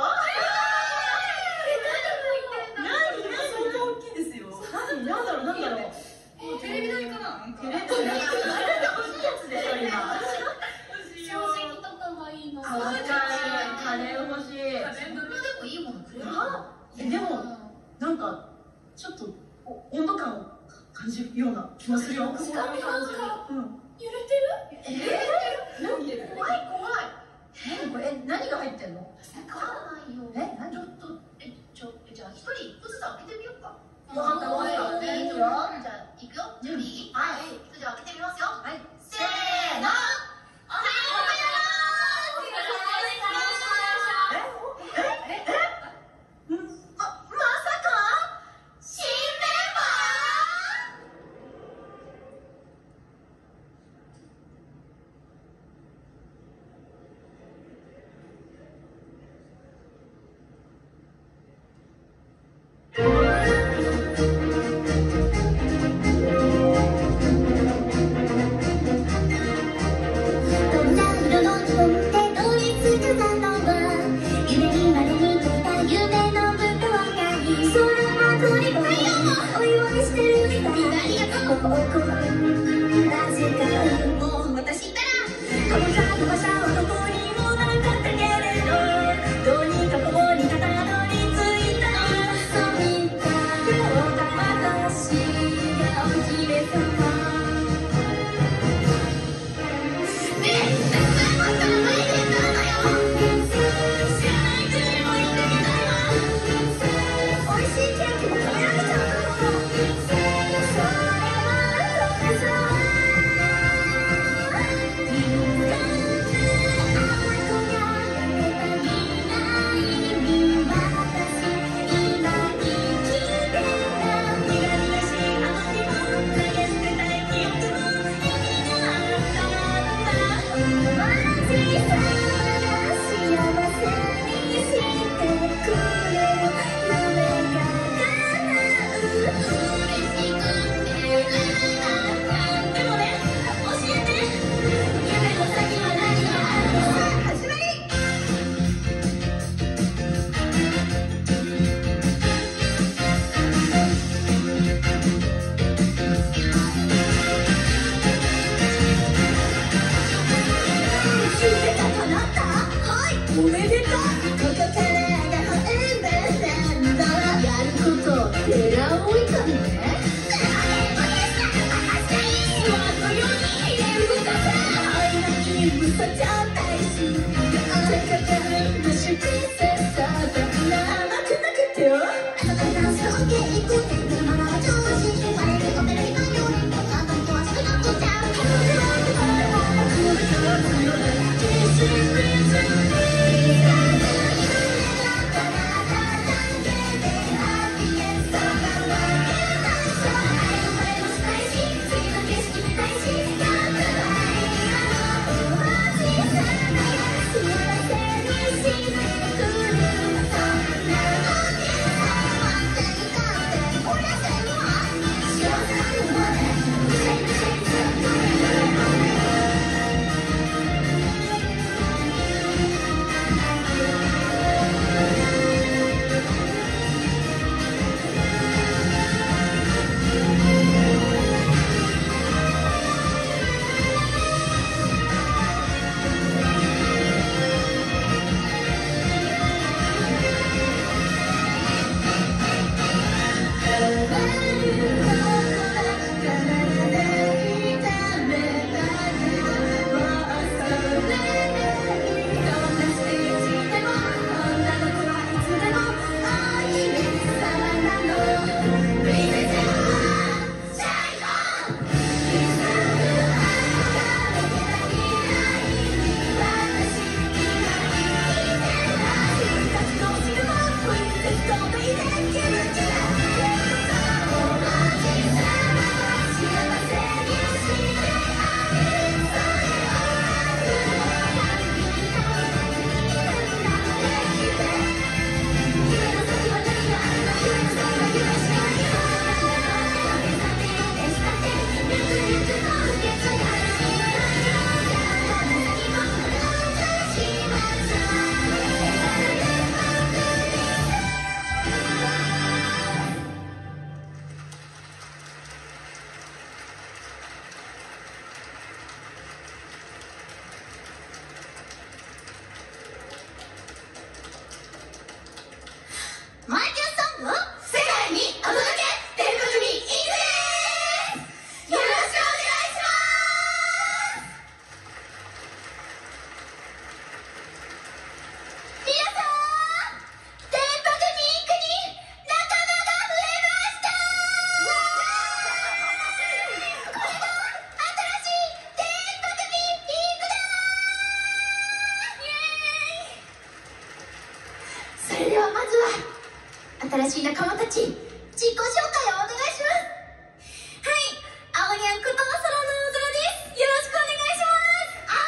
何？何？ そんな大きいですよ。 何？なんだろう？なんだろう？ テレビ台かな？ テレビ台？欲しいやつでしょ今。 正直とかがいいの。 あ、わかる。カレー欲しい。 全部でもいいものくれる。 え、でもなんかちょっと温度感を感じるような気がするよ。 しかもなんかうん。 揺れてる？ え？何？ 怖い怖い。 え、これ何が入ってんの？ わかんないよ。 え、何？ ちょっと、え、ちょ、え、じゃあ一人一個ずつ開けてみようか。 わかったわかった。いいよ。 じゃあ、いくよ。準備？はい。それじゃあ開けてみますよ。はい。せーの。おはようございます。 場所はどこにもなかったけれど、どうにかここにたどり着いた。 よ。 マイケルソングを世界にお届け、電波組イングです。よろしくお願いします。皆さん、電波組イングに仲間が増えました。これが新しい電波組イングだ。イエーイ。それではまずは新しい仲間たち、自己紹介をお願いします。はい、あおにゃんこと空の青空です。よろしくお願いします。あ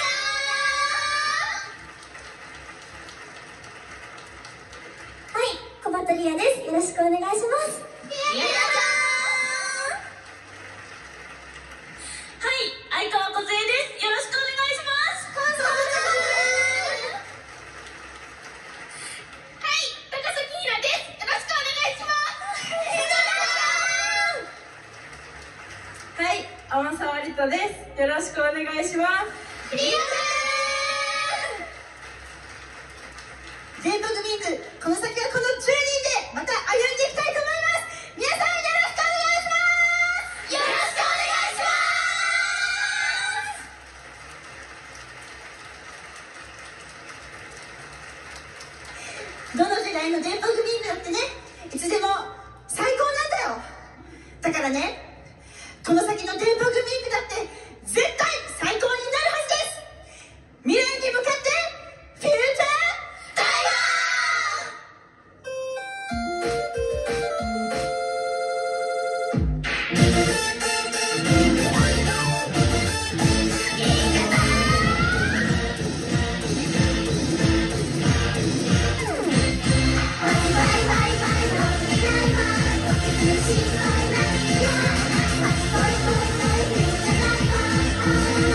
おにゃー。はい、コバトリアです。よろしくお願いします。イエーイ。はい、相川梢です。よろしくお願いします。 天沢リトです。よろしくお願いします。 リト電波組インク、この先はこのじゅうにんでまた歩んでいきたいと思います。皆さんよろしくお願いします。 よろしくお願いします。 どの時代の電波組インクだってね、いつでも最高なんだよ。だからね、この先の電波組インクだって絶対最高になるはずです。未来に向かってフューチャーダイバー。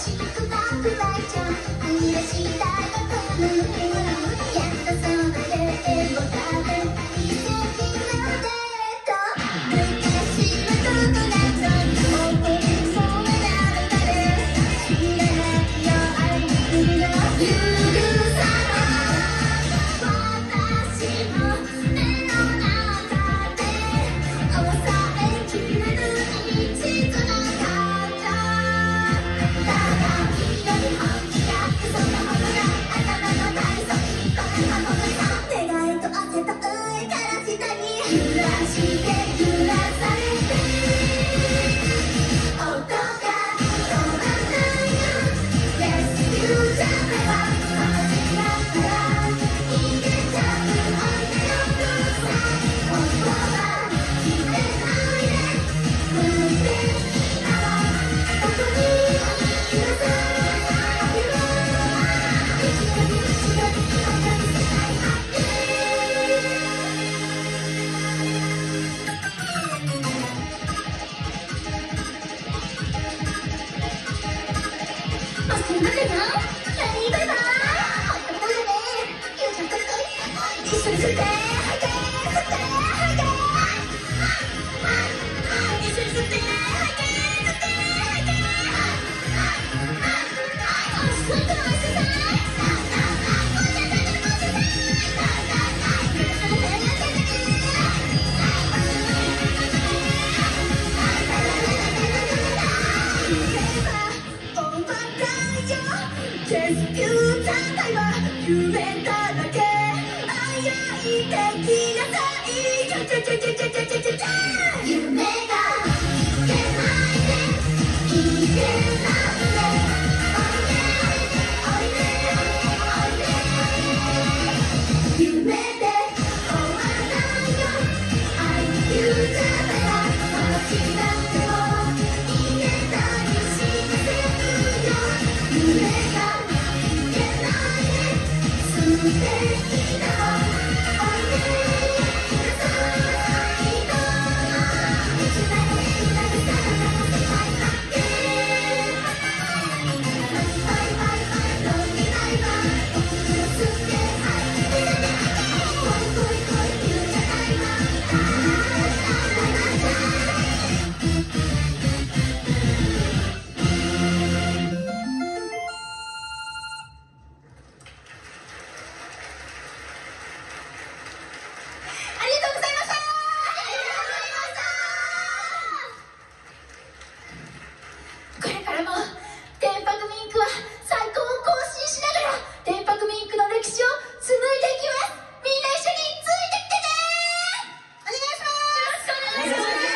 しくなくなっちゃう愛らしい大学のよやっとその手を食べ奇跡のデート昔はどこだと思うもうなるまで知らないよある国のゆるさ私の目の中で抑えきれぬ一途な感情ただ一人本気だってそんなものが頭の体操にこんなものさ願いと汗と上から下に揺らして揺らされて音が止まらないよ Rescue じゃないわ私だから逃げちゃうおいでよどうさ本当は決めないで無敵なのどこにもいるさあげろ生き延びしろ生き延び世界果て忘れなきゃなラニーバイバイ本当だよねゆうちゃんと一緒に吸って吐いて吸って吐いて一緒に吸って吐いて吸って吐いておしさいとおしさいレスキュー団体は夢だらけあやいてきなさいちゃちゃちゃちゃちゃちゃちゃちゃ夢がいけないでいけないでおいでおいでおいで夢で終わらないよ I you だから私だっても逃げたりしませんよ夢が素敵だもんおいでくださいといつまでいつまでさらな世界だってバイバイバイバイロンリーバイバイ僕の吸って吐いて恋恋恋言うじゃないわああああありがとうございました。これからも電波組インクは最高を更新しながら電波組インクの歴史を紡いでいきます。みんな一緒についてきてね。お願いします。よろしくお願いし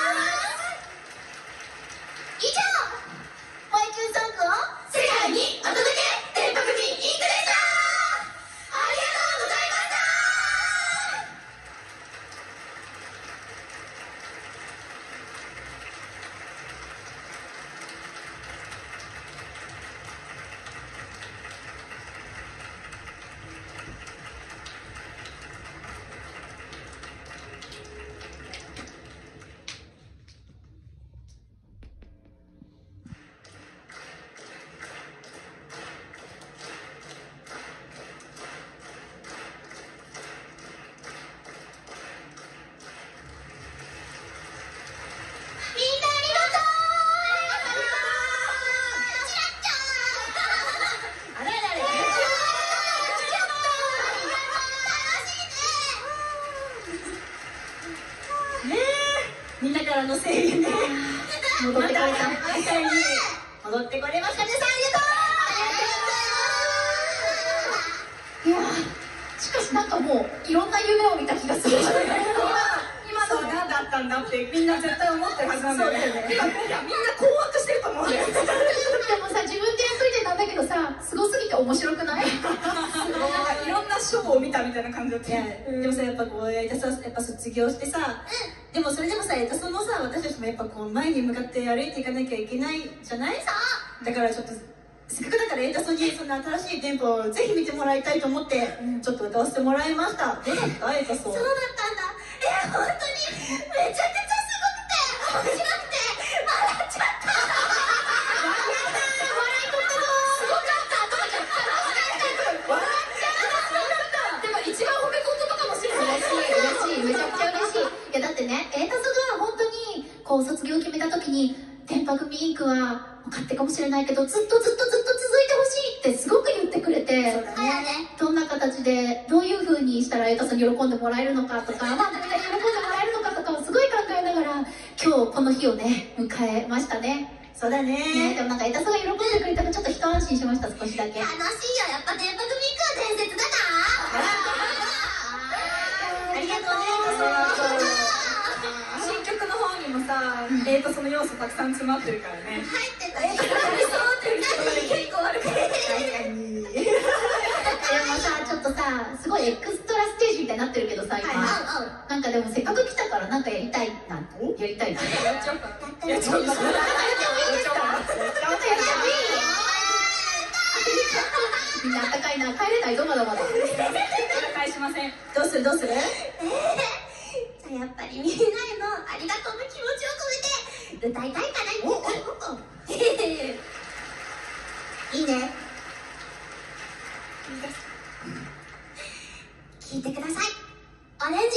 ます。以上、萌えキュンソングを世界にお届け電波組インクでした。ありがとうございました。みんなありがとう。ちらっちゃん。あれあれあれ。ちらっと。楽しいね。ねえ、みんなからの声援で戻ってこれた。毎回に戻ってこれましたね。さんありがとう。いやー、しかしなんかもういろんな夢を見た気がする。今のは何だったんだってみんな絶対思ってるはずなんだよね。いやみんな困惑してると思うんだよ。でもさ、自分でやっといてなんだけどさ、すごすぎて面白くない？いろんなショーを見たみたいな感じだった。でもさ、やっぱこうやっぱ卒業してさ、でもそれでもさ、そのさ、私たちもやっぱこう前に向かって歩いていかなきゃいけないじゃない？だからちょっとせっかくだからエイタソにそんな新しい店舗をぜひ見てもらいたいと思って、ちょっと歌わせてもらいました。どうだったエイタソ？そうだったんだ。え、本当にめちゃくちゃすごくて面白くて笑っちゃった。笑いは勝手かもしれないけどずっとずっとずっと続いてほしいってすごく言ってくれて、 そうだね。 どんな形でどういう風にしたら瑛太さんに喜んでもらえるのかとか、まあ、みんなに喜んでもらえるのかとかをすごい考えながら今日この日をね迎えましたね。 そうだね。 ね、でもなんか瑛太さんが喜んでくれたらちょっと一安心しました、少しだけ。 楽しいよ、やっぱ電波組くん伝説だな。 ありがとうね。新曲の方にもさ、えーとその要素たくさん詰まってるからね。 入ってたね。 詰まってる人結構あるから。確かに。 でもさ、ちょっとさ、すごいエクストラステージみたいになってるけどさ、今、 はいはいなんかでもせっかく来たからなんかやりたいな、やりたいな。 やっちゃおうか。やっちゃおうか。やっちゃおうか。やっちゃおうか。 みんなあったかいな、帰れないぞまだまだ。 返しません。どうするどうする？ えー、じゃあやっぱりみんなへのありがとうの気持ちを込めて歌いたいかな。おおおいいね。聞いてください。オレンジ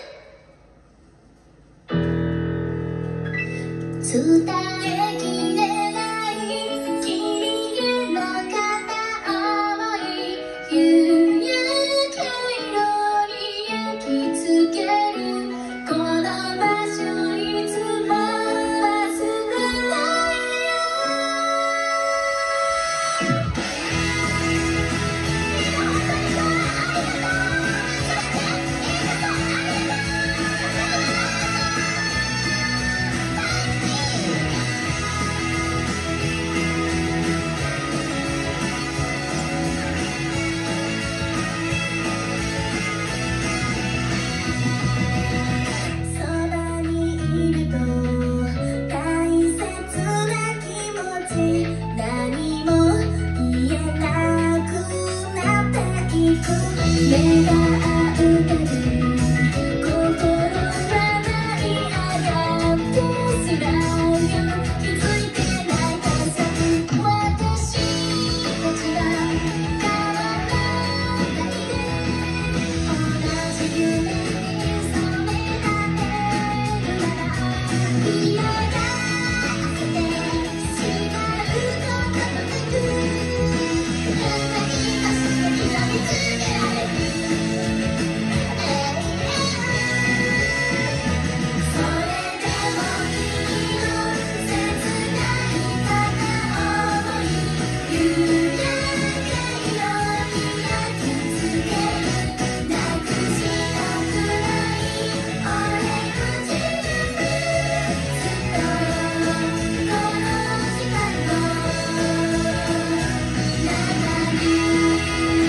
リム。伝えきれない君への片想い、夕焼け色に焼き付けるこの場所、いつも忘れないよ。そばにいると大切な気持ち、何も言えなくなっていく。目が合うたび心は舞い上がってしまうよ。気づいてないはず、私たちは変わらないで同じ夢に染め立てるなら、嫌がってしまうことなく、運命として刻みつけられる。それでも君の切ない片想い、夕焼け色に焼き付ける。なくしたくない俺の自分、ずっとこの光の中に。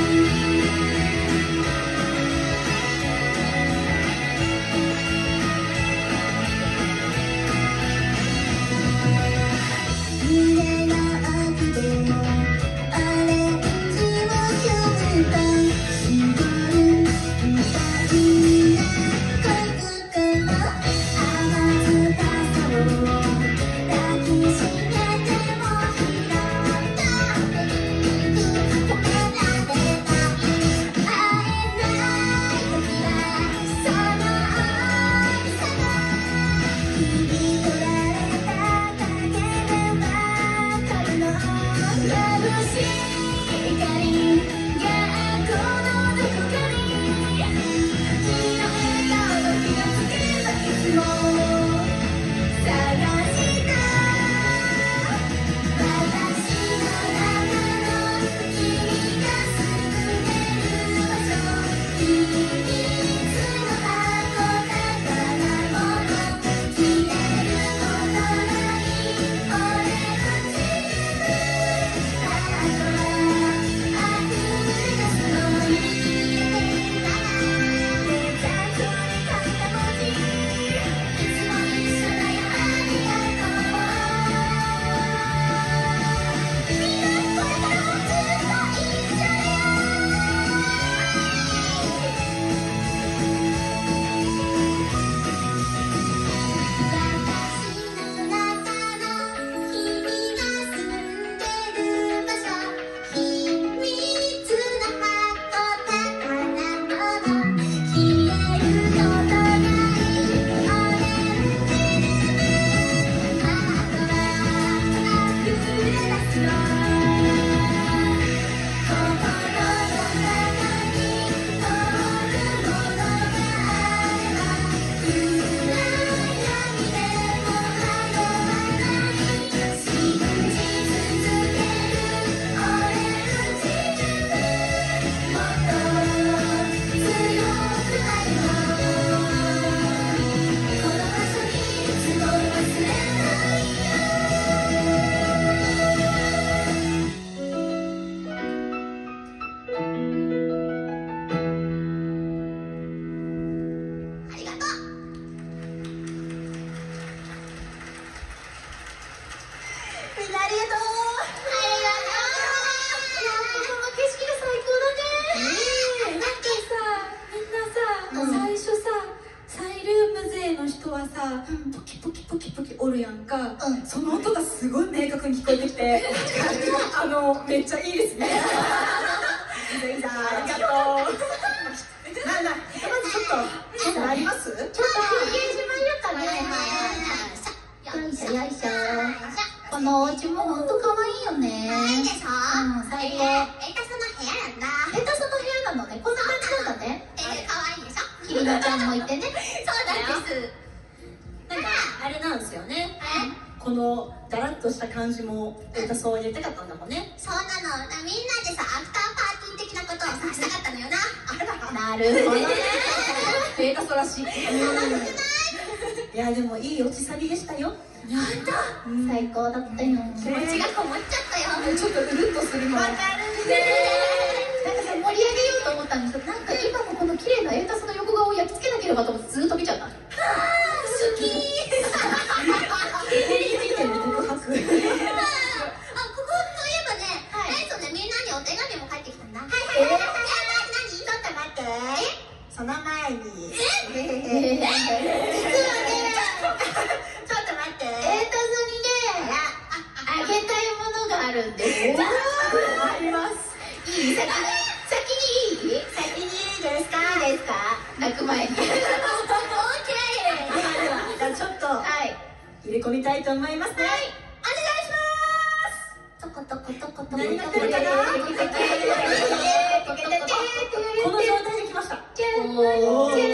胸が秋でアレンジを表現する歌いなくても甘酸っぱさを抱きしめても開いたっていく。褒められたい、会えない時はその愛さが切り取られただけでわかるの。眩しい光がこのどこかに、君の笑顔の気がつけばいつも探した私の中の君が住んでる場所、秘密の箱だからもの消えることない俺の自分。あとはあさ、ポキポキポキポキおるやんか、 うん、 その音がすごい明確に聞こえてきてあのめっちゃいいですね。ありがとう。なな、ひとまずちょっとあります？ ちょっと休憩しましょうかね。はいはいはい。よいしょよいしょ。このお家も本当可愛いよね。いいでしょ。うん、最高。え、エタソの部屋なんだ。エタソの部屋なのね。こんな感じなんだね。え、可愛いでしょ。キリノちゃんもいてね。そうなんです。 なんかあれなんですよね。このダラッとした感じもエタソを入れたかったんだもんね。 そうなの。みんなでさ、アフターパーティー的なことをさしたかったのよな。なるほどね。 エタソらしい。いやでもいい落ちサビでしたよ。 やった最高だったよ。気持ちがこもっちゃったよ。 ちょっとうるっとするの。わかるね。 なんかさ、盛り上げようと思ったんですけど、なんか今もこの綺麗なエータスの横顔を焼き付けなければと思ってずっと見ちゃった。好きー。 告白。あ、ここといえばね、 はい、そうね、みんなにお手紙も返ってきたんだ。はいはいはい。 え、なに？ちょっと待って。 その前に。 え？実はね。ちょっと待って。エータスにね、あげたいものがあるんです。 あります。 いい？先に、先にいい？ 先にいいですか？ いいですか？泣く前に。オーケー。 じゃあちょっと、はい、入れ込みたいと思いますね。はい、 お願いします。トコトコトコトコ。 何が来るかな？この状態で来ました。おー。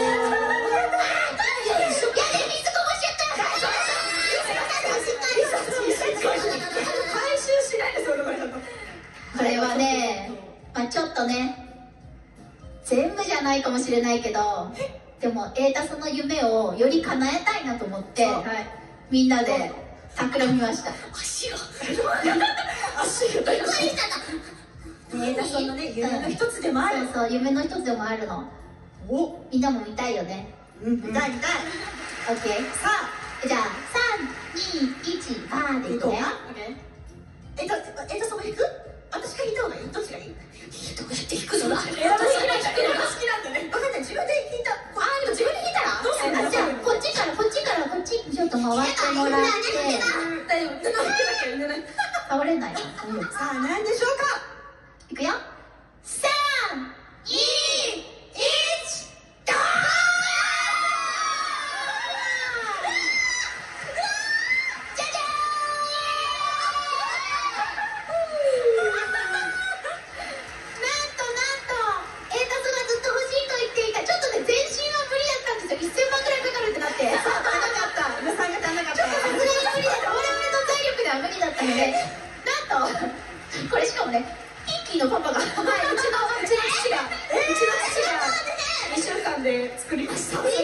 これはね、まあちょっとね、全部じゃないかもしれないけど、でもエータスの夢をより叶えたいなと思って、はい、みんなで企みました。 足が足がびっくりした。エータスのね、夢の一つでもある。 そうそう、夢の一つでもあるの。 お、 みんなも見たいよね。 うん、見たい見たい。 オッケー。さあ、じゃあさん、に、いち、バーでいくね。 エータスも弾く？私が弾いた方がいい？どっちがいい？ どうやって弾くのだ？ え、私好きなんだ。私好きなんだね。分かんない。自分で弾いた。 あ、でも自分で弾いたら？どうするの？じゃあこっちからこっちからこっちちょっと回ってもらって。 大丈夫。布だけは布。 倒れない。 さあ、何でしょうか？ いくよ。さん、に、いち、ドーン！じゃじゃなんと、これしかもね、ピッキーのパパが、はい、うちの、うちの父が、うちの父がにしゅうかんで作りました。すごいでしょう。そして、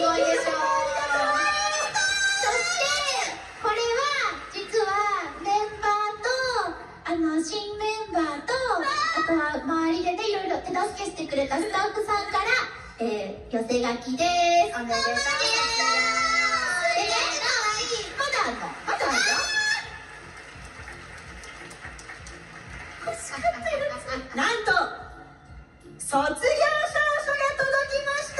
これは、実はメンバーと、あの、新メンバーと、あとは周りでね、いろいろ手助けしてくれたスタッフさんから、えー、寄せ書きです。おめでとうございます。でね、まだあるの？まだあるの？ なんと卒業証書が届きました。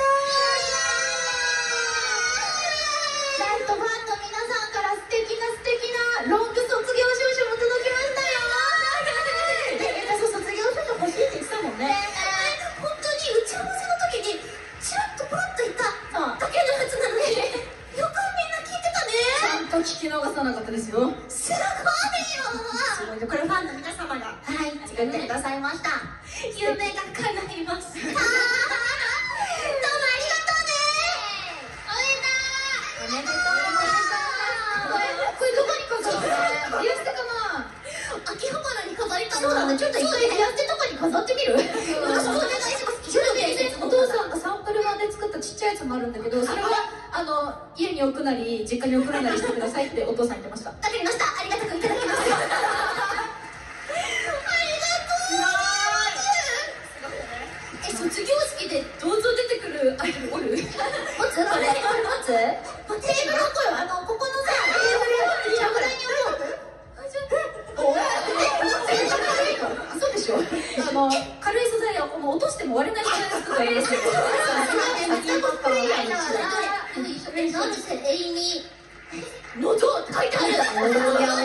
なんとファンの皆さんから素敵な素敵なロング卒業証書も届きましたよ。 え、え、そう、卒業証書欲しいって言ってたもんね。 本当に打ち合わせの時にチラッとポロッと言っただけのやつなのに、よくみんな聞いてたね。 ちゃんと聞き逃さなかったですよ。 すごいよ。 すごい。これファンの皆様がはい作ってくださいました。夢が叶います。どうもありがとうね。おめでとう。おめでとう。これどこに飾るの？ユーステかな？秋葉原に飾りたい。そうだね。ちょっと一回部屋ってとこに飾ってみる？お願いします。 ちょっとね、お父さんがサンプル版で作ったちっちゃいやつもあるんだけど、それはあの家に置くなり実家に送らなりしてくださいってお父さん言ってました。 わかりました。ありがたくいただきます。 卒業式で銅像出てくるアイドルおる？ 持つ？これこれ持つ？テーブルどこよ？あのここのさテーブル着台に置こう。おえ？ そうでしょ。あの軽い素材をもう落としても割れない素材で作ったやつですよ。 なんで永遠にのぞって書いてある。 おめでとうございます。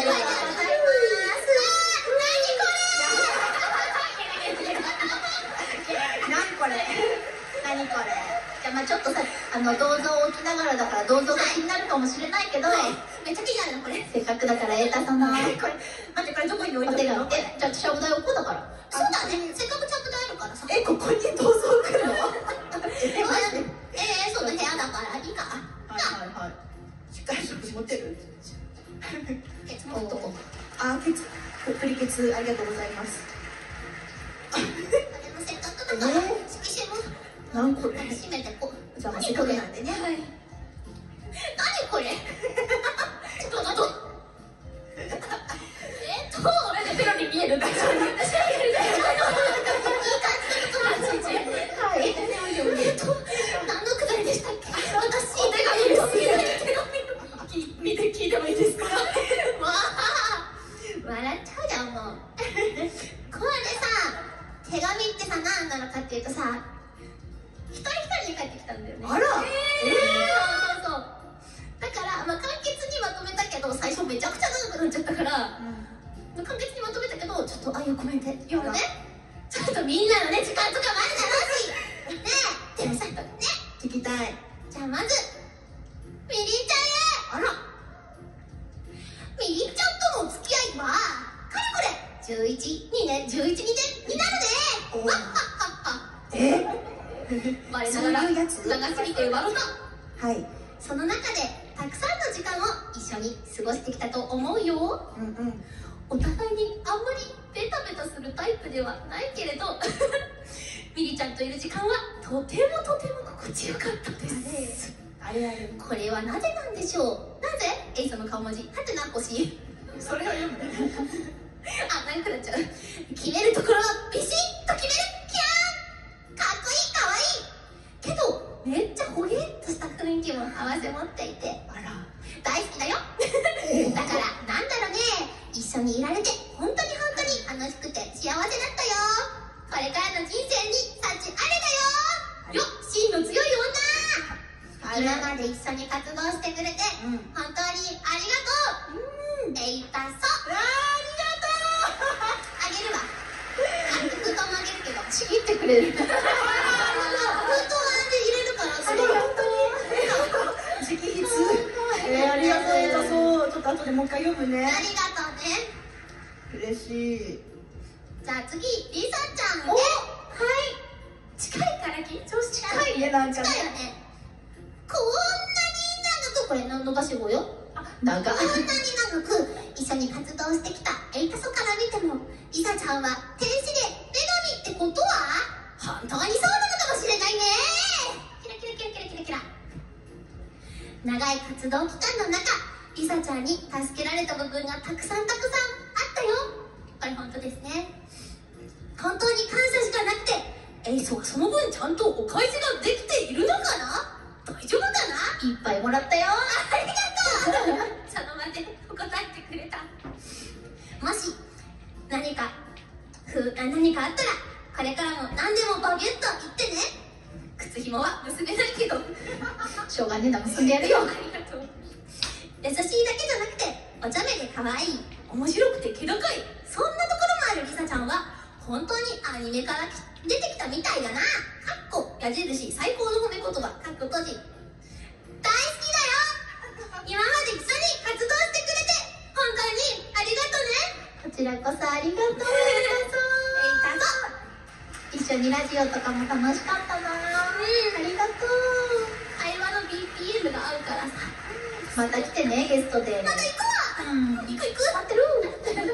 何これ何これ。じゃあまあちょっとさ、あの銅像を置きながらだから銅像が気になるかもしれないけど、 めっちゃ気になるなこれ。 せっかくだから瑛太さんのこれ待って、これどこに置いお手紙、 てるの？ え、じゃあちゃぶ台置こうだから。 そうだね、せっかくちゃんとあるからさ。 え、ここに銅像置くの？え、マジで？ えー、そうだ、部屋だからいいか。 はいはいはいしっかり食事持ってる？ ケツ持っとこう。 あ、ケツ、プリケツありがとうございます。 でもせっかくだから、色紙もなんこれ？ 閉めてこう。 じゃあせっかくなんでね。 はい。何これ？ちょっと待って。えっと、ペロに見えるんだ。私はやりたい。いい感じの友達。 はい。 えっと、何のくだりでしたっけ？私、お手紙です。手紙見て聞いてもいいですか？わあ、笑っちゃうじゃん、もう。これさ、手紙ってさ、何なのかっていうとさ、一人一人に帰ってきたんだよね。 あら。 えー、そうそうそう。だから、まあ、簡潔にまとめたけど、最初めちゃくちゃ長くなっちゃったから、うん、簡潔にまとめたけど、ちょっと、ああいうコメント読むね。ちょっとみんなのね、時間とかもあるだろうし。ねえ、でもさ、ね、 聞きたい。 じゃあまず、みりんちゃんへ。あら。みりんちゃんとのお付き合いは、かれこれ、じゅういちにねん、じゅういちにねんになるね。わっはっはっは。 え？ 我ながら、 そういうやつ？ 長すぎて笑った。 はい。 その中でたくさんの時間を一緒に過ごしてきたと思うよ。 うんうん。 お互いにあんまりベタベタするタイプではないけれどミリちゃんといる時間はとてもとても心地よかったです。 あれあれ。 これはなぜなんでしょう。なぜ？エイソの顔文字はてな腰。 それを読むね。 あ、長くなっちゃう。決めるところはビシッと決める。キャーン。かっこいい、かわいい。けどめっちゃほげっとした雰囲気も併せ持っていて、 あら。 大好きだよ。だからなんだろうね、一緒にいられて本当に本当に楽しくて幸せだったよ。これからの人生に幸あれだよ。よっ、真の強い女。今まで一緒に活動してくれて、 うん、 本当にありがとう。うん、エイタソ。ありがとう。あげるわ。あ、服ともあげるけどちぎってくれる。封筒で入れるから、すごい。 直筆。えー、ありがとう、えーと、そう、ちょっと後でもう一回読むね。 ありがとうね。 嬉しい。 じゃあ次、リサちゃん。 お、 はい。近いから緊張しちゃう。 近いね、なんかね。 近いよね。こんなに長く、これ伸ばし棒よ。 長い。 こんなに長く一緒に活動してきたエイタソから見ても、リサちゃんは天使で女神ってことは本当にそうなのかもしれないね。キラキラキラキラキラキラ。長い活動期間の中、リサちゃんに助けられた部分がたくさんたくさんあったよ。これ本当ですね。本当に感謝しかなくて、エイソはその分ちゃんとお返しができているのかな。大丈夫かな。 いっぱいもらったよ。 ありがとう。その場で答えてくれた。もし何かふ何かあったら、これからも何でもバビュッと言ってね。靴紐は結べないけどしょうがねえな、結んでやるよ。 ありがとう。優しいだけじゃなくてお茶目で可愛い、面白くて気高い、そんなところもあるリサちゃんは本当にアニメから出てきたみたいだな。かっこ矢印最高の褒め言葉かっこ閉じ。大好きだよ。今まで一緒に活動してくれて本当にありがとね。 こちらこそありがとう。 えいたぞ。 一緒にラジオとかも楽しかったな。ありがとう。 会話の ビーピーエム が合うからさ。 また来てね、ゲストで。 また行くわ。 うん。 行く行く。待ってる。ピンちゃんへ。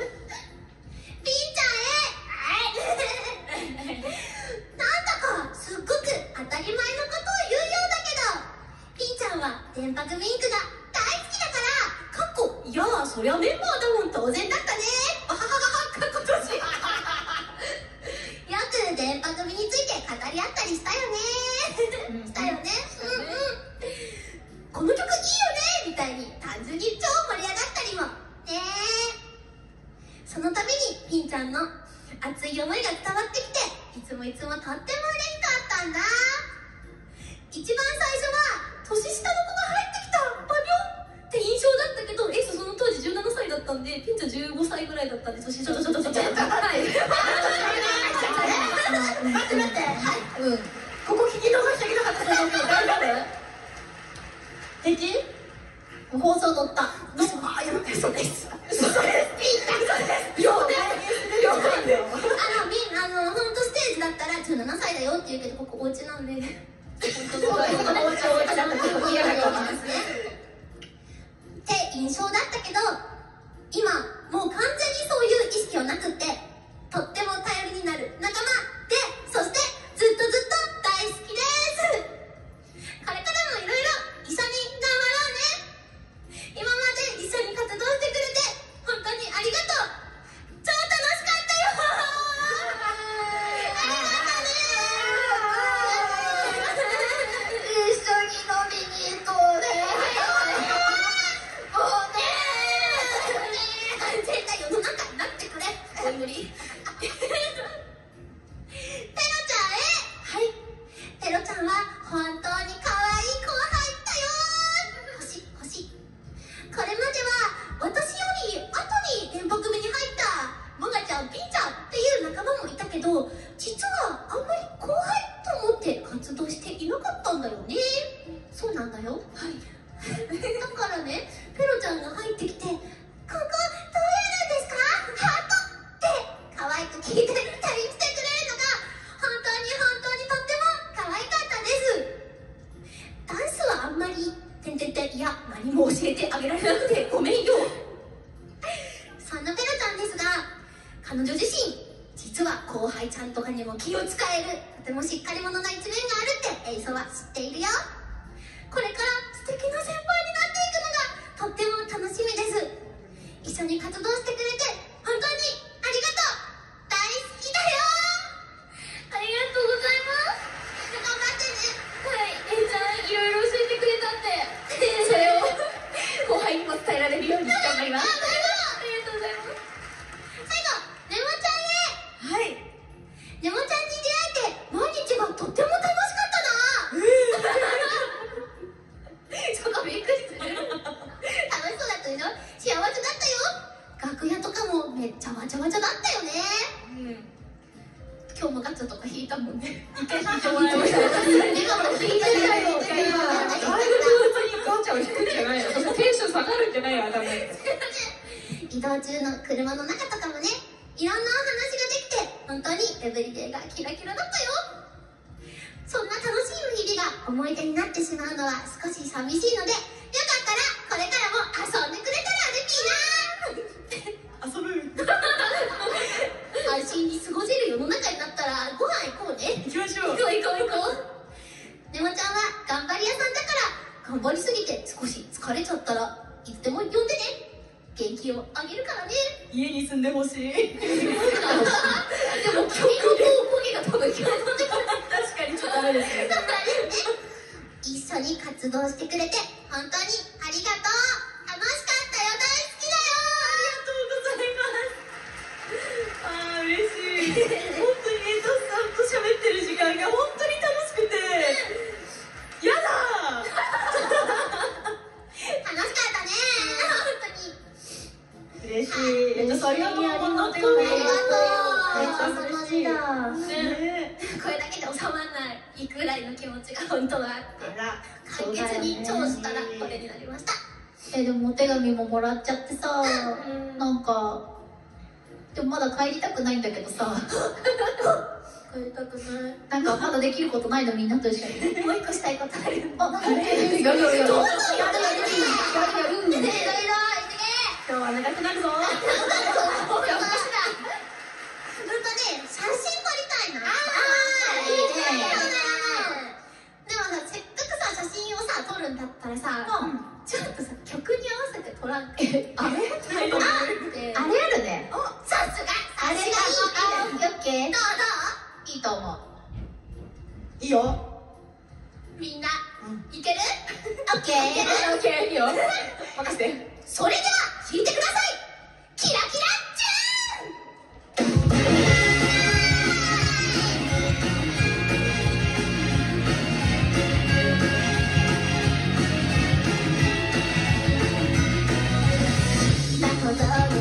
はい。なんだかすっごく当たり前のことを言うようだけど、ピンちゃんは電白ウィンクが大好きだから。かっこいやー、そりゃメンバーだもん当然だったね。あははは。かっこ閉じ。よく電白ウィについて語り合ったりしたよね。したよね。うんうん。この曲いいよねみたいに単純に超盛り上がったりもね。その度にピンちゃんの熱い思いが伝わってきて、いつもいつもとっても嬉しかったんだ。一番最初は年下の子が入ってきたバビョンって印象ったんで、ピンちゃんじゅうごさいぐらいだったんで、年ちょっとちょっとちょっとはい。 待って待って、 うん。 ここ聞き逃しちゃいけなかったと思うけど大丈夫？平気？ 放送乗った。 嘘、あ、やめて、嘘です。 嘘です。 嘘です。秒で秒であの、みんな、あの、ほんとステージだったらじゅうななさいだよって言うけど、ここお家なんで。本当そういうことね。お家お家だったらここ嫌なようなんですね。って印象だったけど、今、もう完全にそういう意識はなくって、とっても頼りになる仲間で、そしてずっとずっと大好きです。これからもいろいろ一緒に頑張ろうね。今まで一緒に活動してくれて本当にありがとう。超楽しかったよ。ありがとうね。 一緒に飲みに行こうね。もうね。 絶対世の中になってくれ。おい無理。テロちゃんへ。はい。テロちゃんは本当に可愛い子入ったよ。星星。これまでは私より後に電波組に入ったモガちゃん、ピンちゃんっていう仲間もいたけど、実はあんまり後輩と思って活動していなかったんだよね。そうなんだよ。はい。だからね、ペロちゃんが入ってきて、ここどうやるんですか？ハートって可愛く聞いてたりしてくれるのが本当に本当にとっても可愛かったです。ダンスはあんまりてんてんてんいや何も教えてあげられなくてごめんよ。そんなペロちゃんですが、彼女自身実は後輩ちゃんとかにも気を使えるとてもしっかり者な一面があるってエイソは知っているよ。これから素敵な先輩になっていくのがとっても楽しみです。一緒に活動してくれて本当にありがとう。大好きだよ。ありがとうございます。頑張ってね。はい、えいちゃんいろいろ教えてくれたって、それを後輩にも伝えられるように頑張ります。ありがとうございます。最後、ネモちゃんへ。はい。ネモちゃんに出会えて毎日がとっても楽しかったな。そこびっくりする。楽しそうだったでしょ？幸せだったよ。楽屋とかもめっちゃわちゃわちゃだったよね。うん。今日もガツとか弾いたもんね。一回弾いてもらいました。メガも弾いてたよ。だいぶ上手にガチャを弾くんじゃないの？テンション下がるんじゃないよ、頭。移動中の車の中とかもね、いろんなお話ができて、本当にエブリデイがキラキラだったよ。そんな楽しい日々が思い出になってしまうのは少し寂しいので、よかったらこれからも遊んでくれたら嬉しいな。遊ぶ。安心に過ごせる世の中になったらご飯行こうね。 行きましょう。 行こう行こう行こう。ネモちゃんは頑張り屋さんだから、頑張りすぎて少し疲れちゃったらいつでも呼んでね。元気をあげるからね。 家に住んでほしい。 でも君の声が多分聞こえてくる。 確かにちょっとダメですね。 一緒に活動してくれて本当にありがとう。楽しかったよ。大好きだよ。 ありがとうございます。あー嬉しい。本当にエイトさんと喋ってる時間が本当に楽しくてやだー。 楽しかったね。本当に嬉しい。エイトさんありがとう。 ありがとう。 本当にありがとう。 嬉しい。 ね、これだけで収まらないぐらいの気持ちが本当はあって、簡潔に超したらこれになりました。 え、でもお手紙ももらっちゃってさ、なんかでもまだ帰りたくないんだけどさ帰りたくない。 なんかまだできることないのみんなと一緒に。 もう一個したいことある。 あ、なんかやるやるやるやるやるやるやるやるやる。いろいろ言ってけ。 今日は長くなるぞ。 うんとね、写真撮りたいな。あーいいね。 でもさ、せっかくさ、写真をさ、撮るんだったらさ、ちょっとさ、曲に合わせて撮らんて。 あれあってあれあるね。 さすがあれがいい。オッケー。 どうどいいと思う。 いいよ。 うみんな、いける？ オッケー。 オッケーいいよ。任せて。 それでは、弾いてください。キラキラチューン。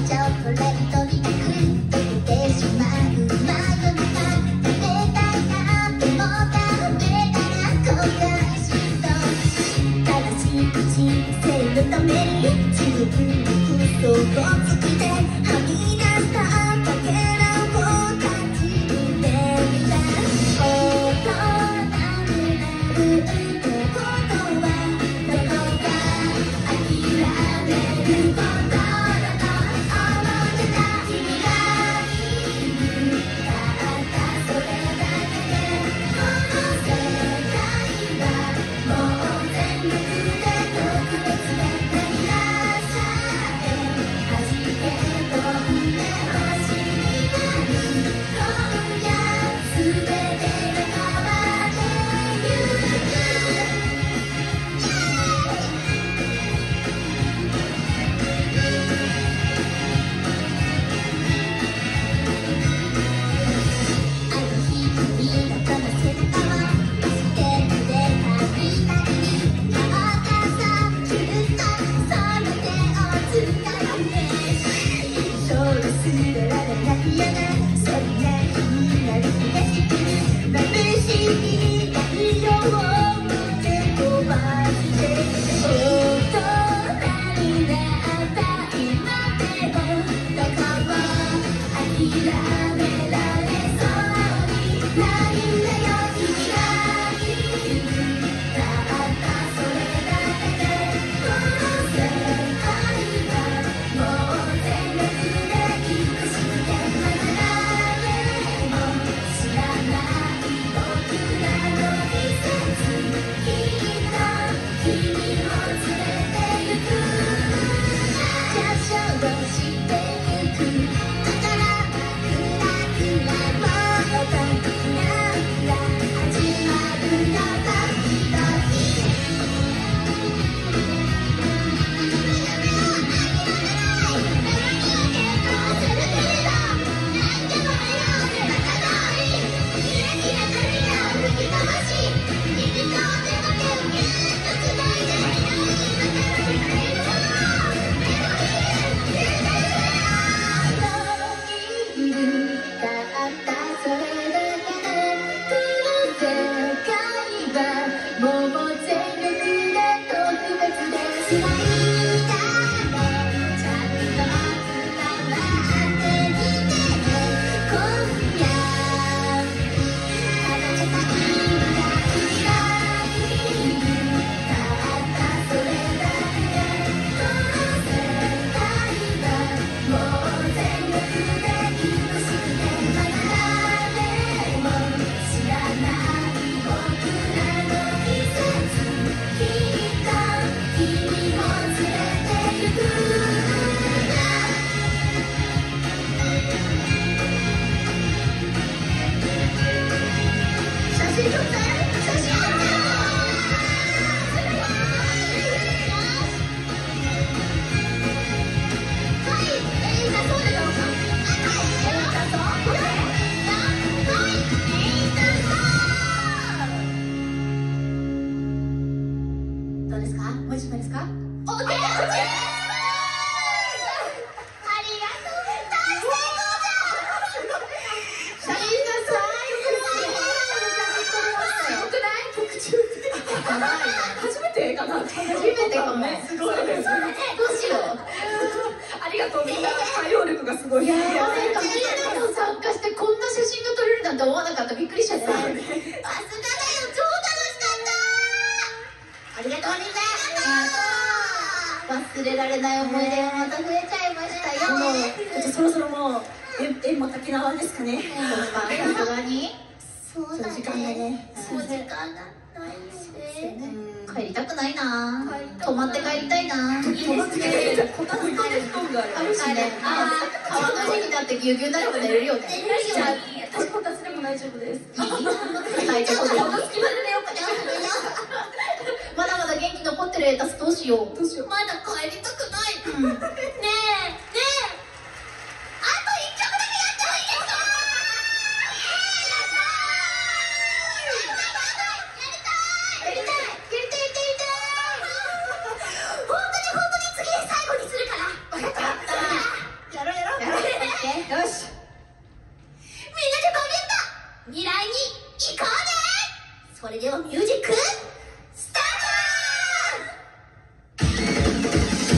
それではミュージックスタート。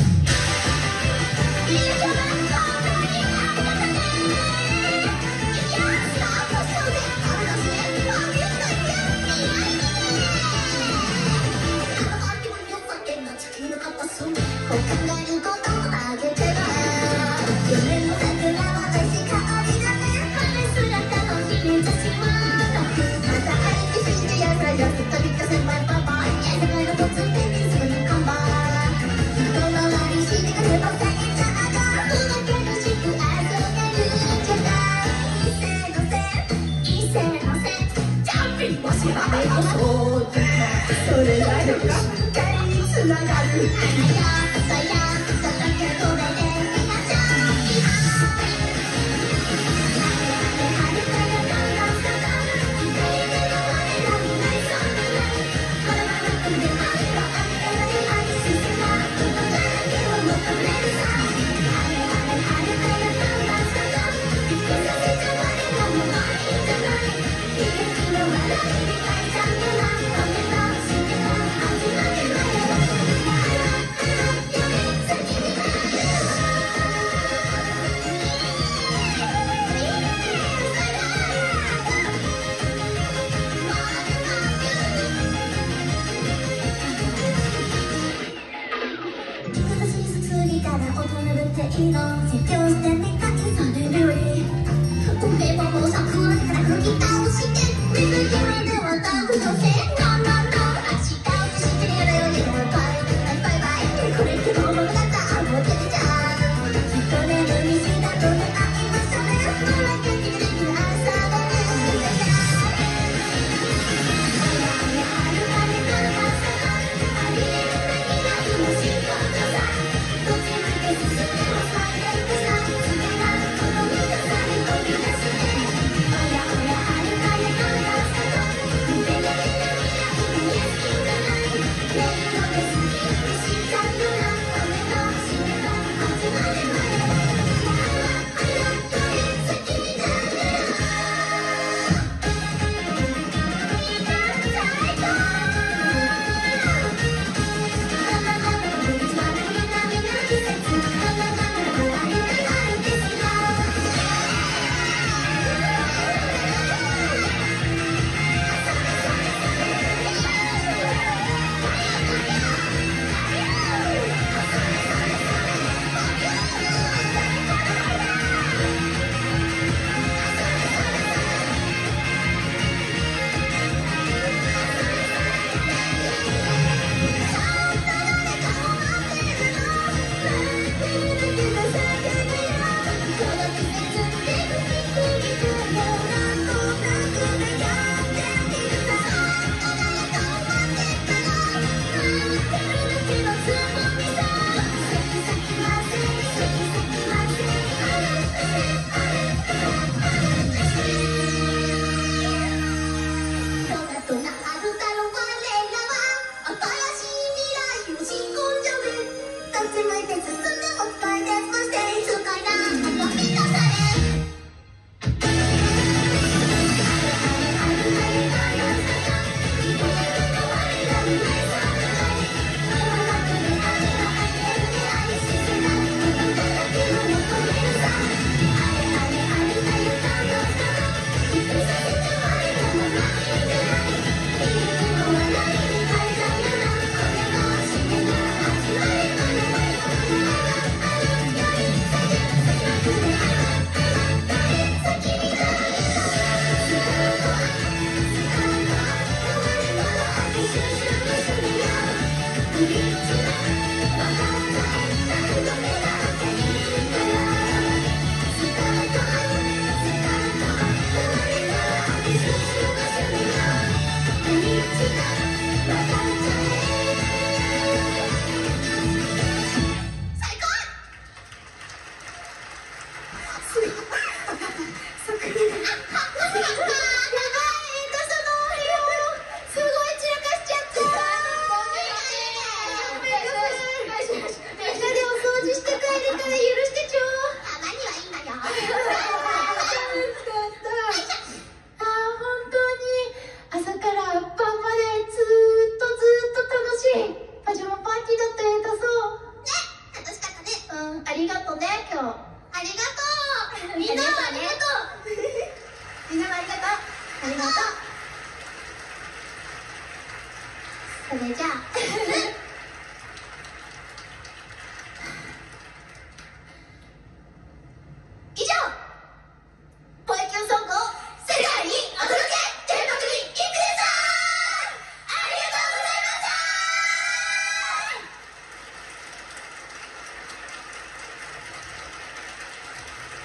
それらのが深いつながる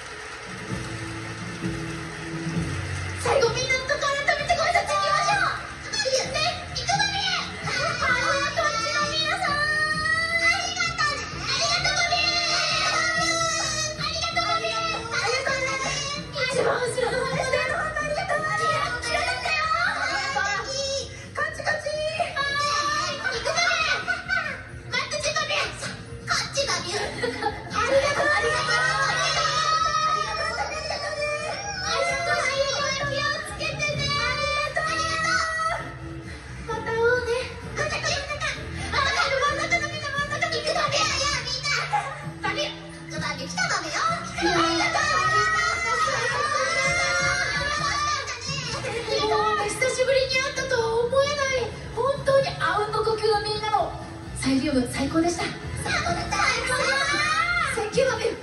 最後みんなのとこ改めてご挨拶いきましょう。 最終部最高でした。 最高だった。 センキューバビュー。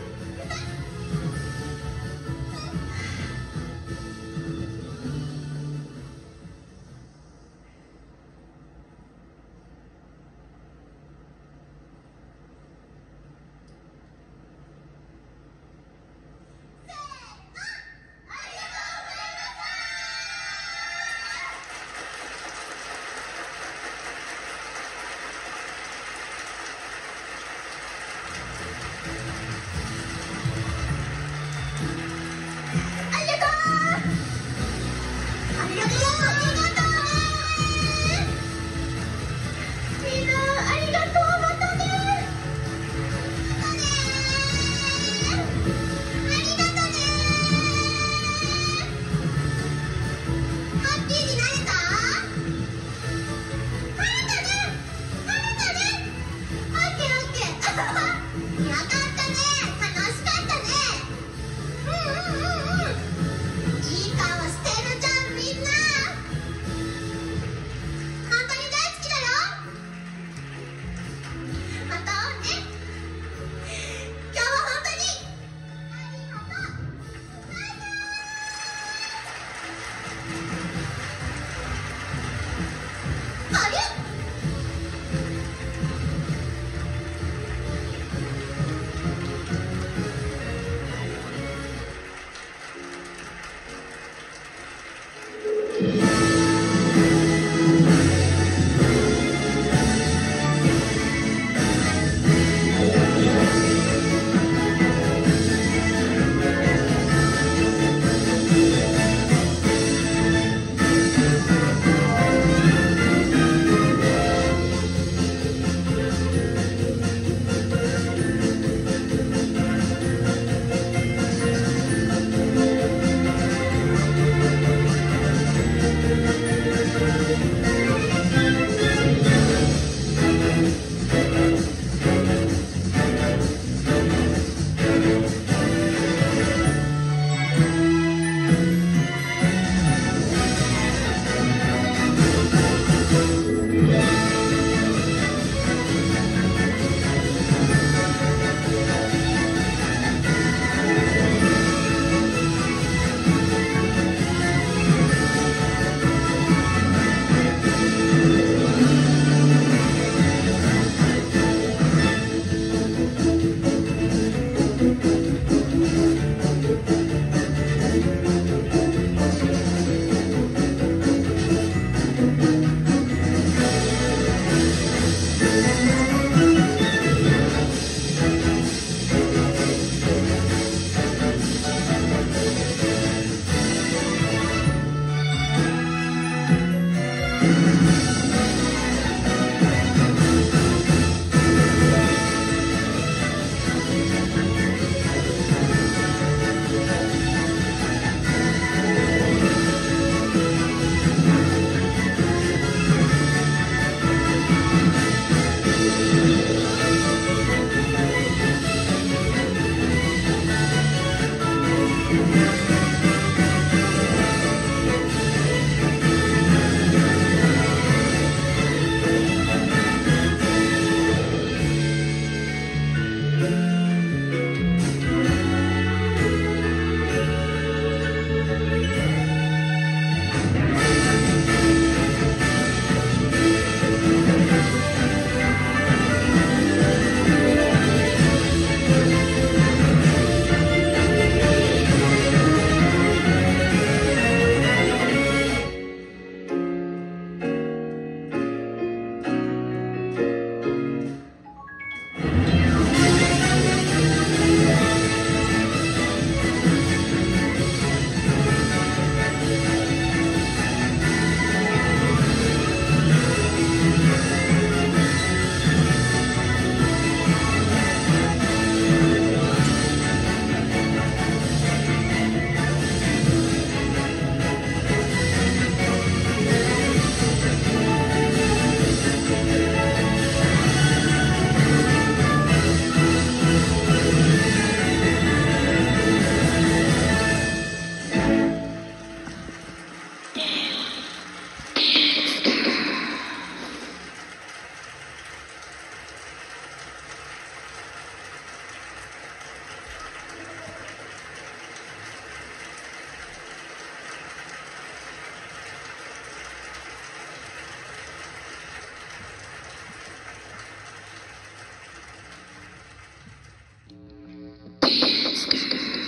す。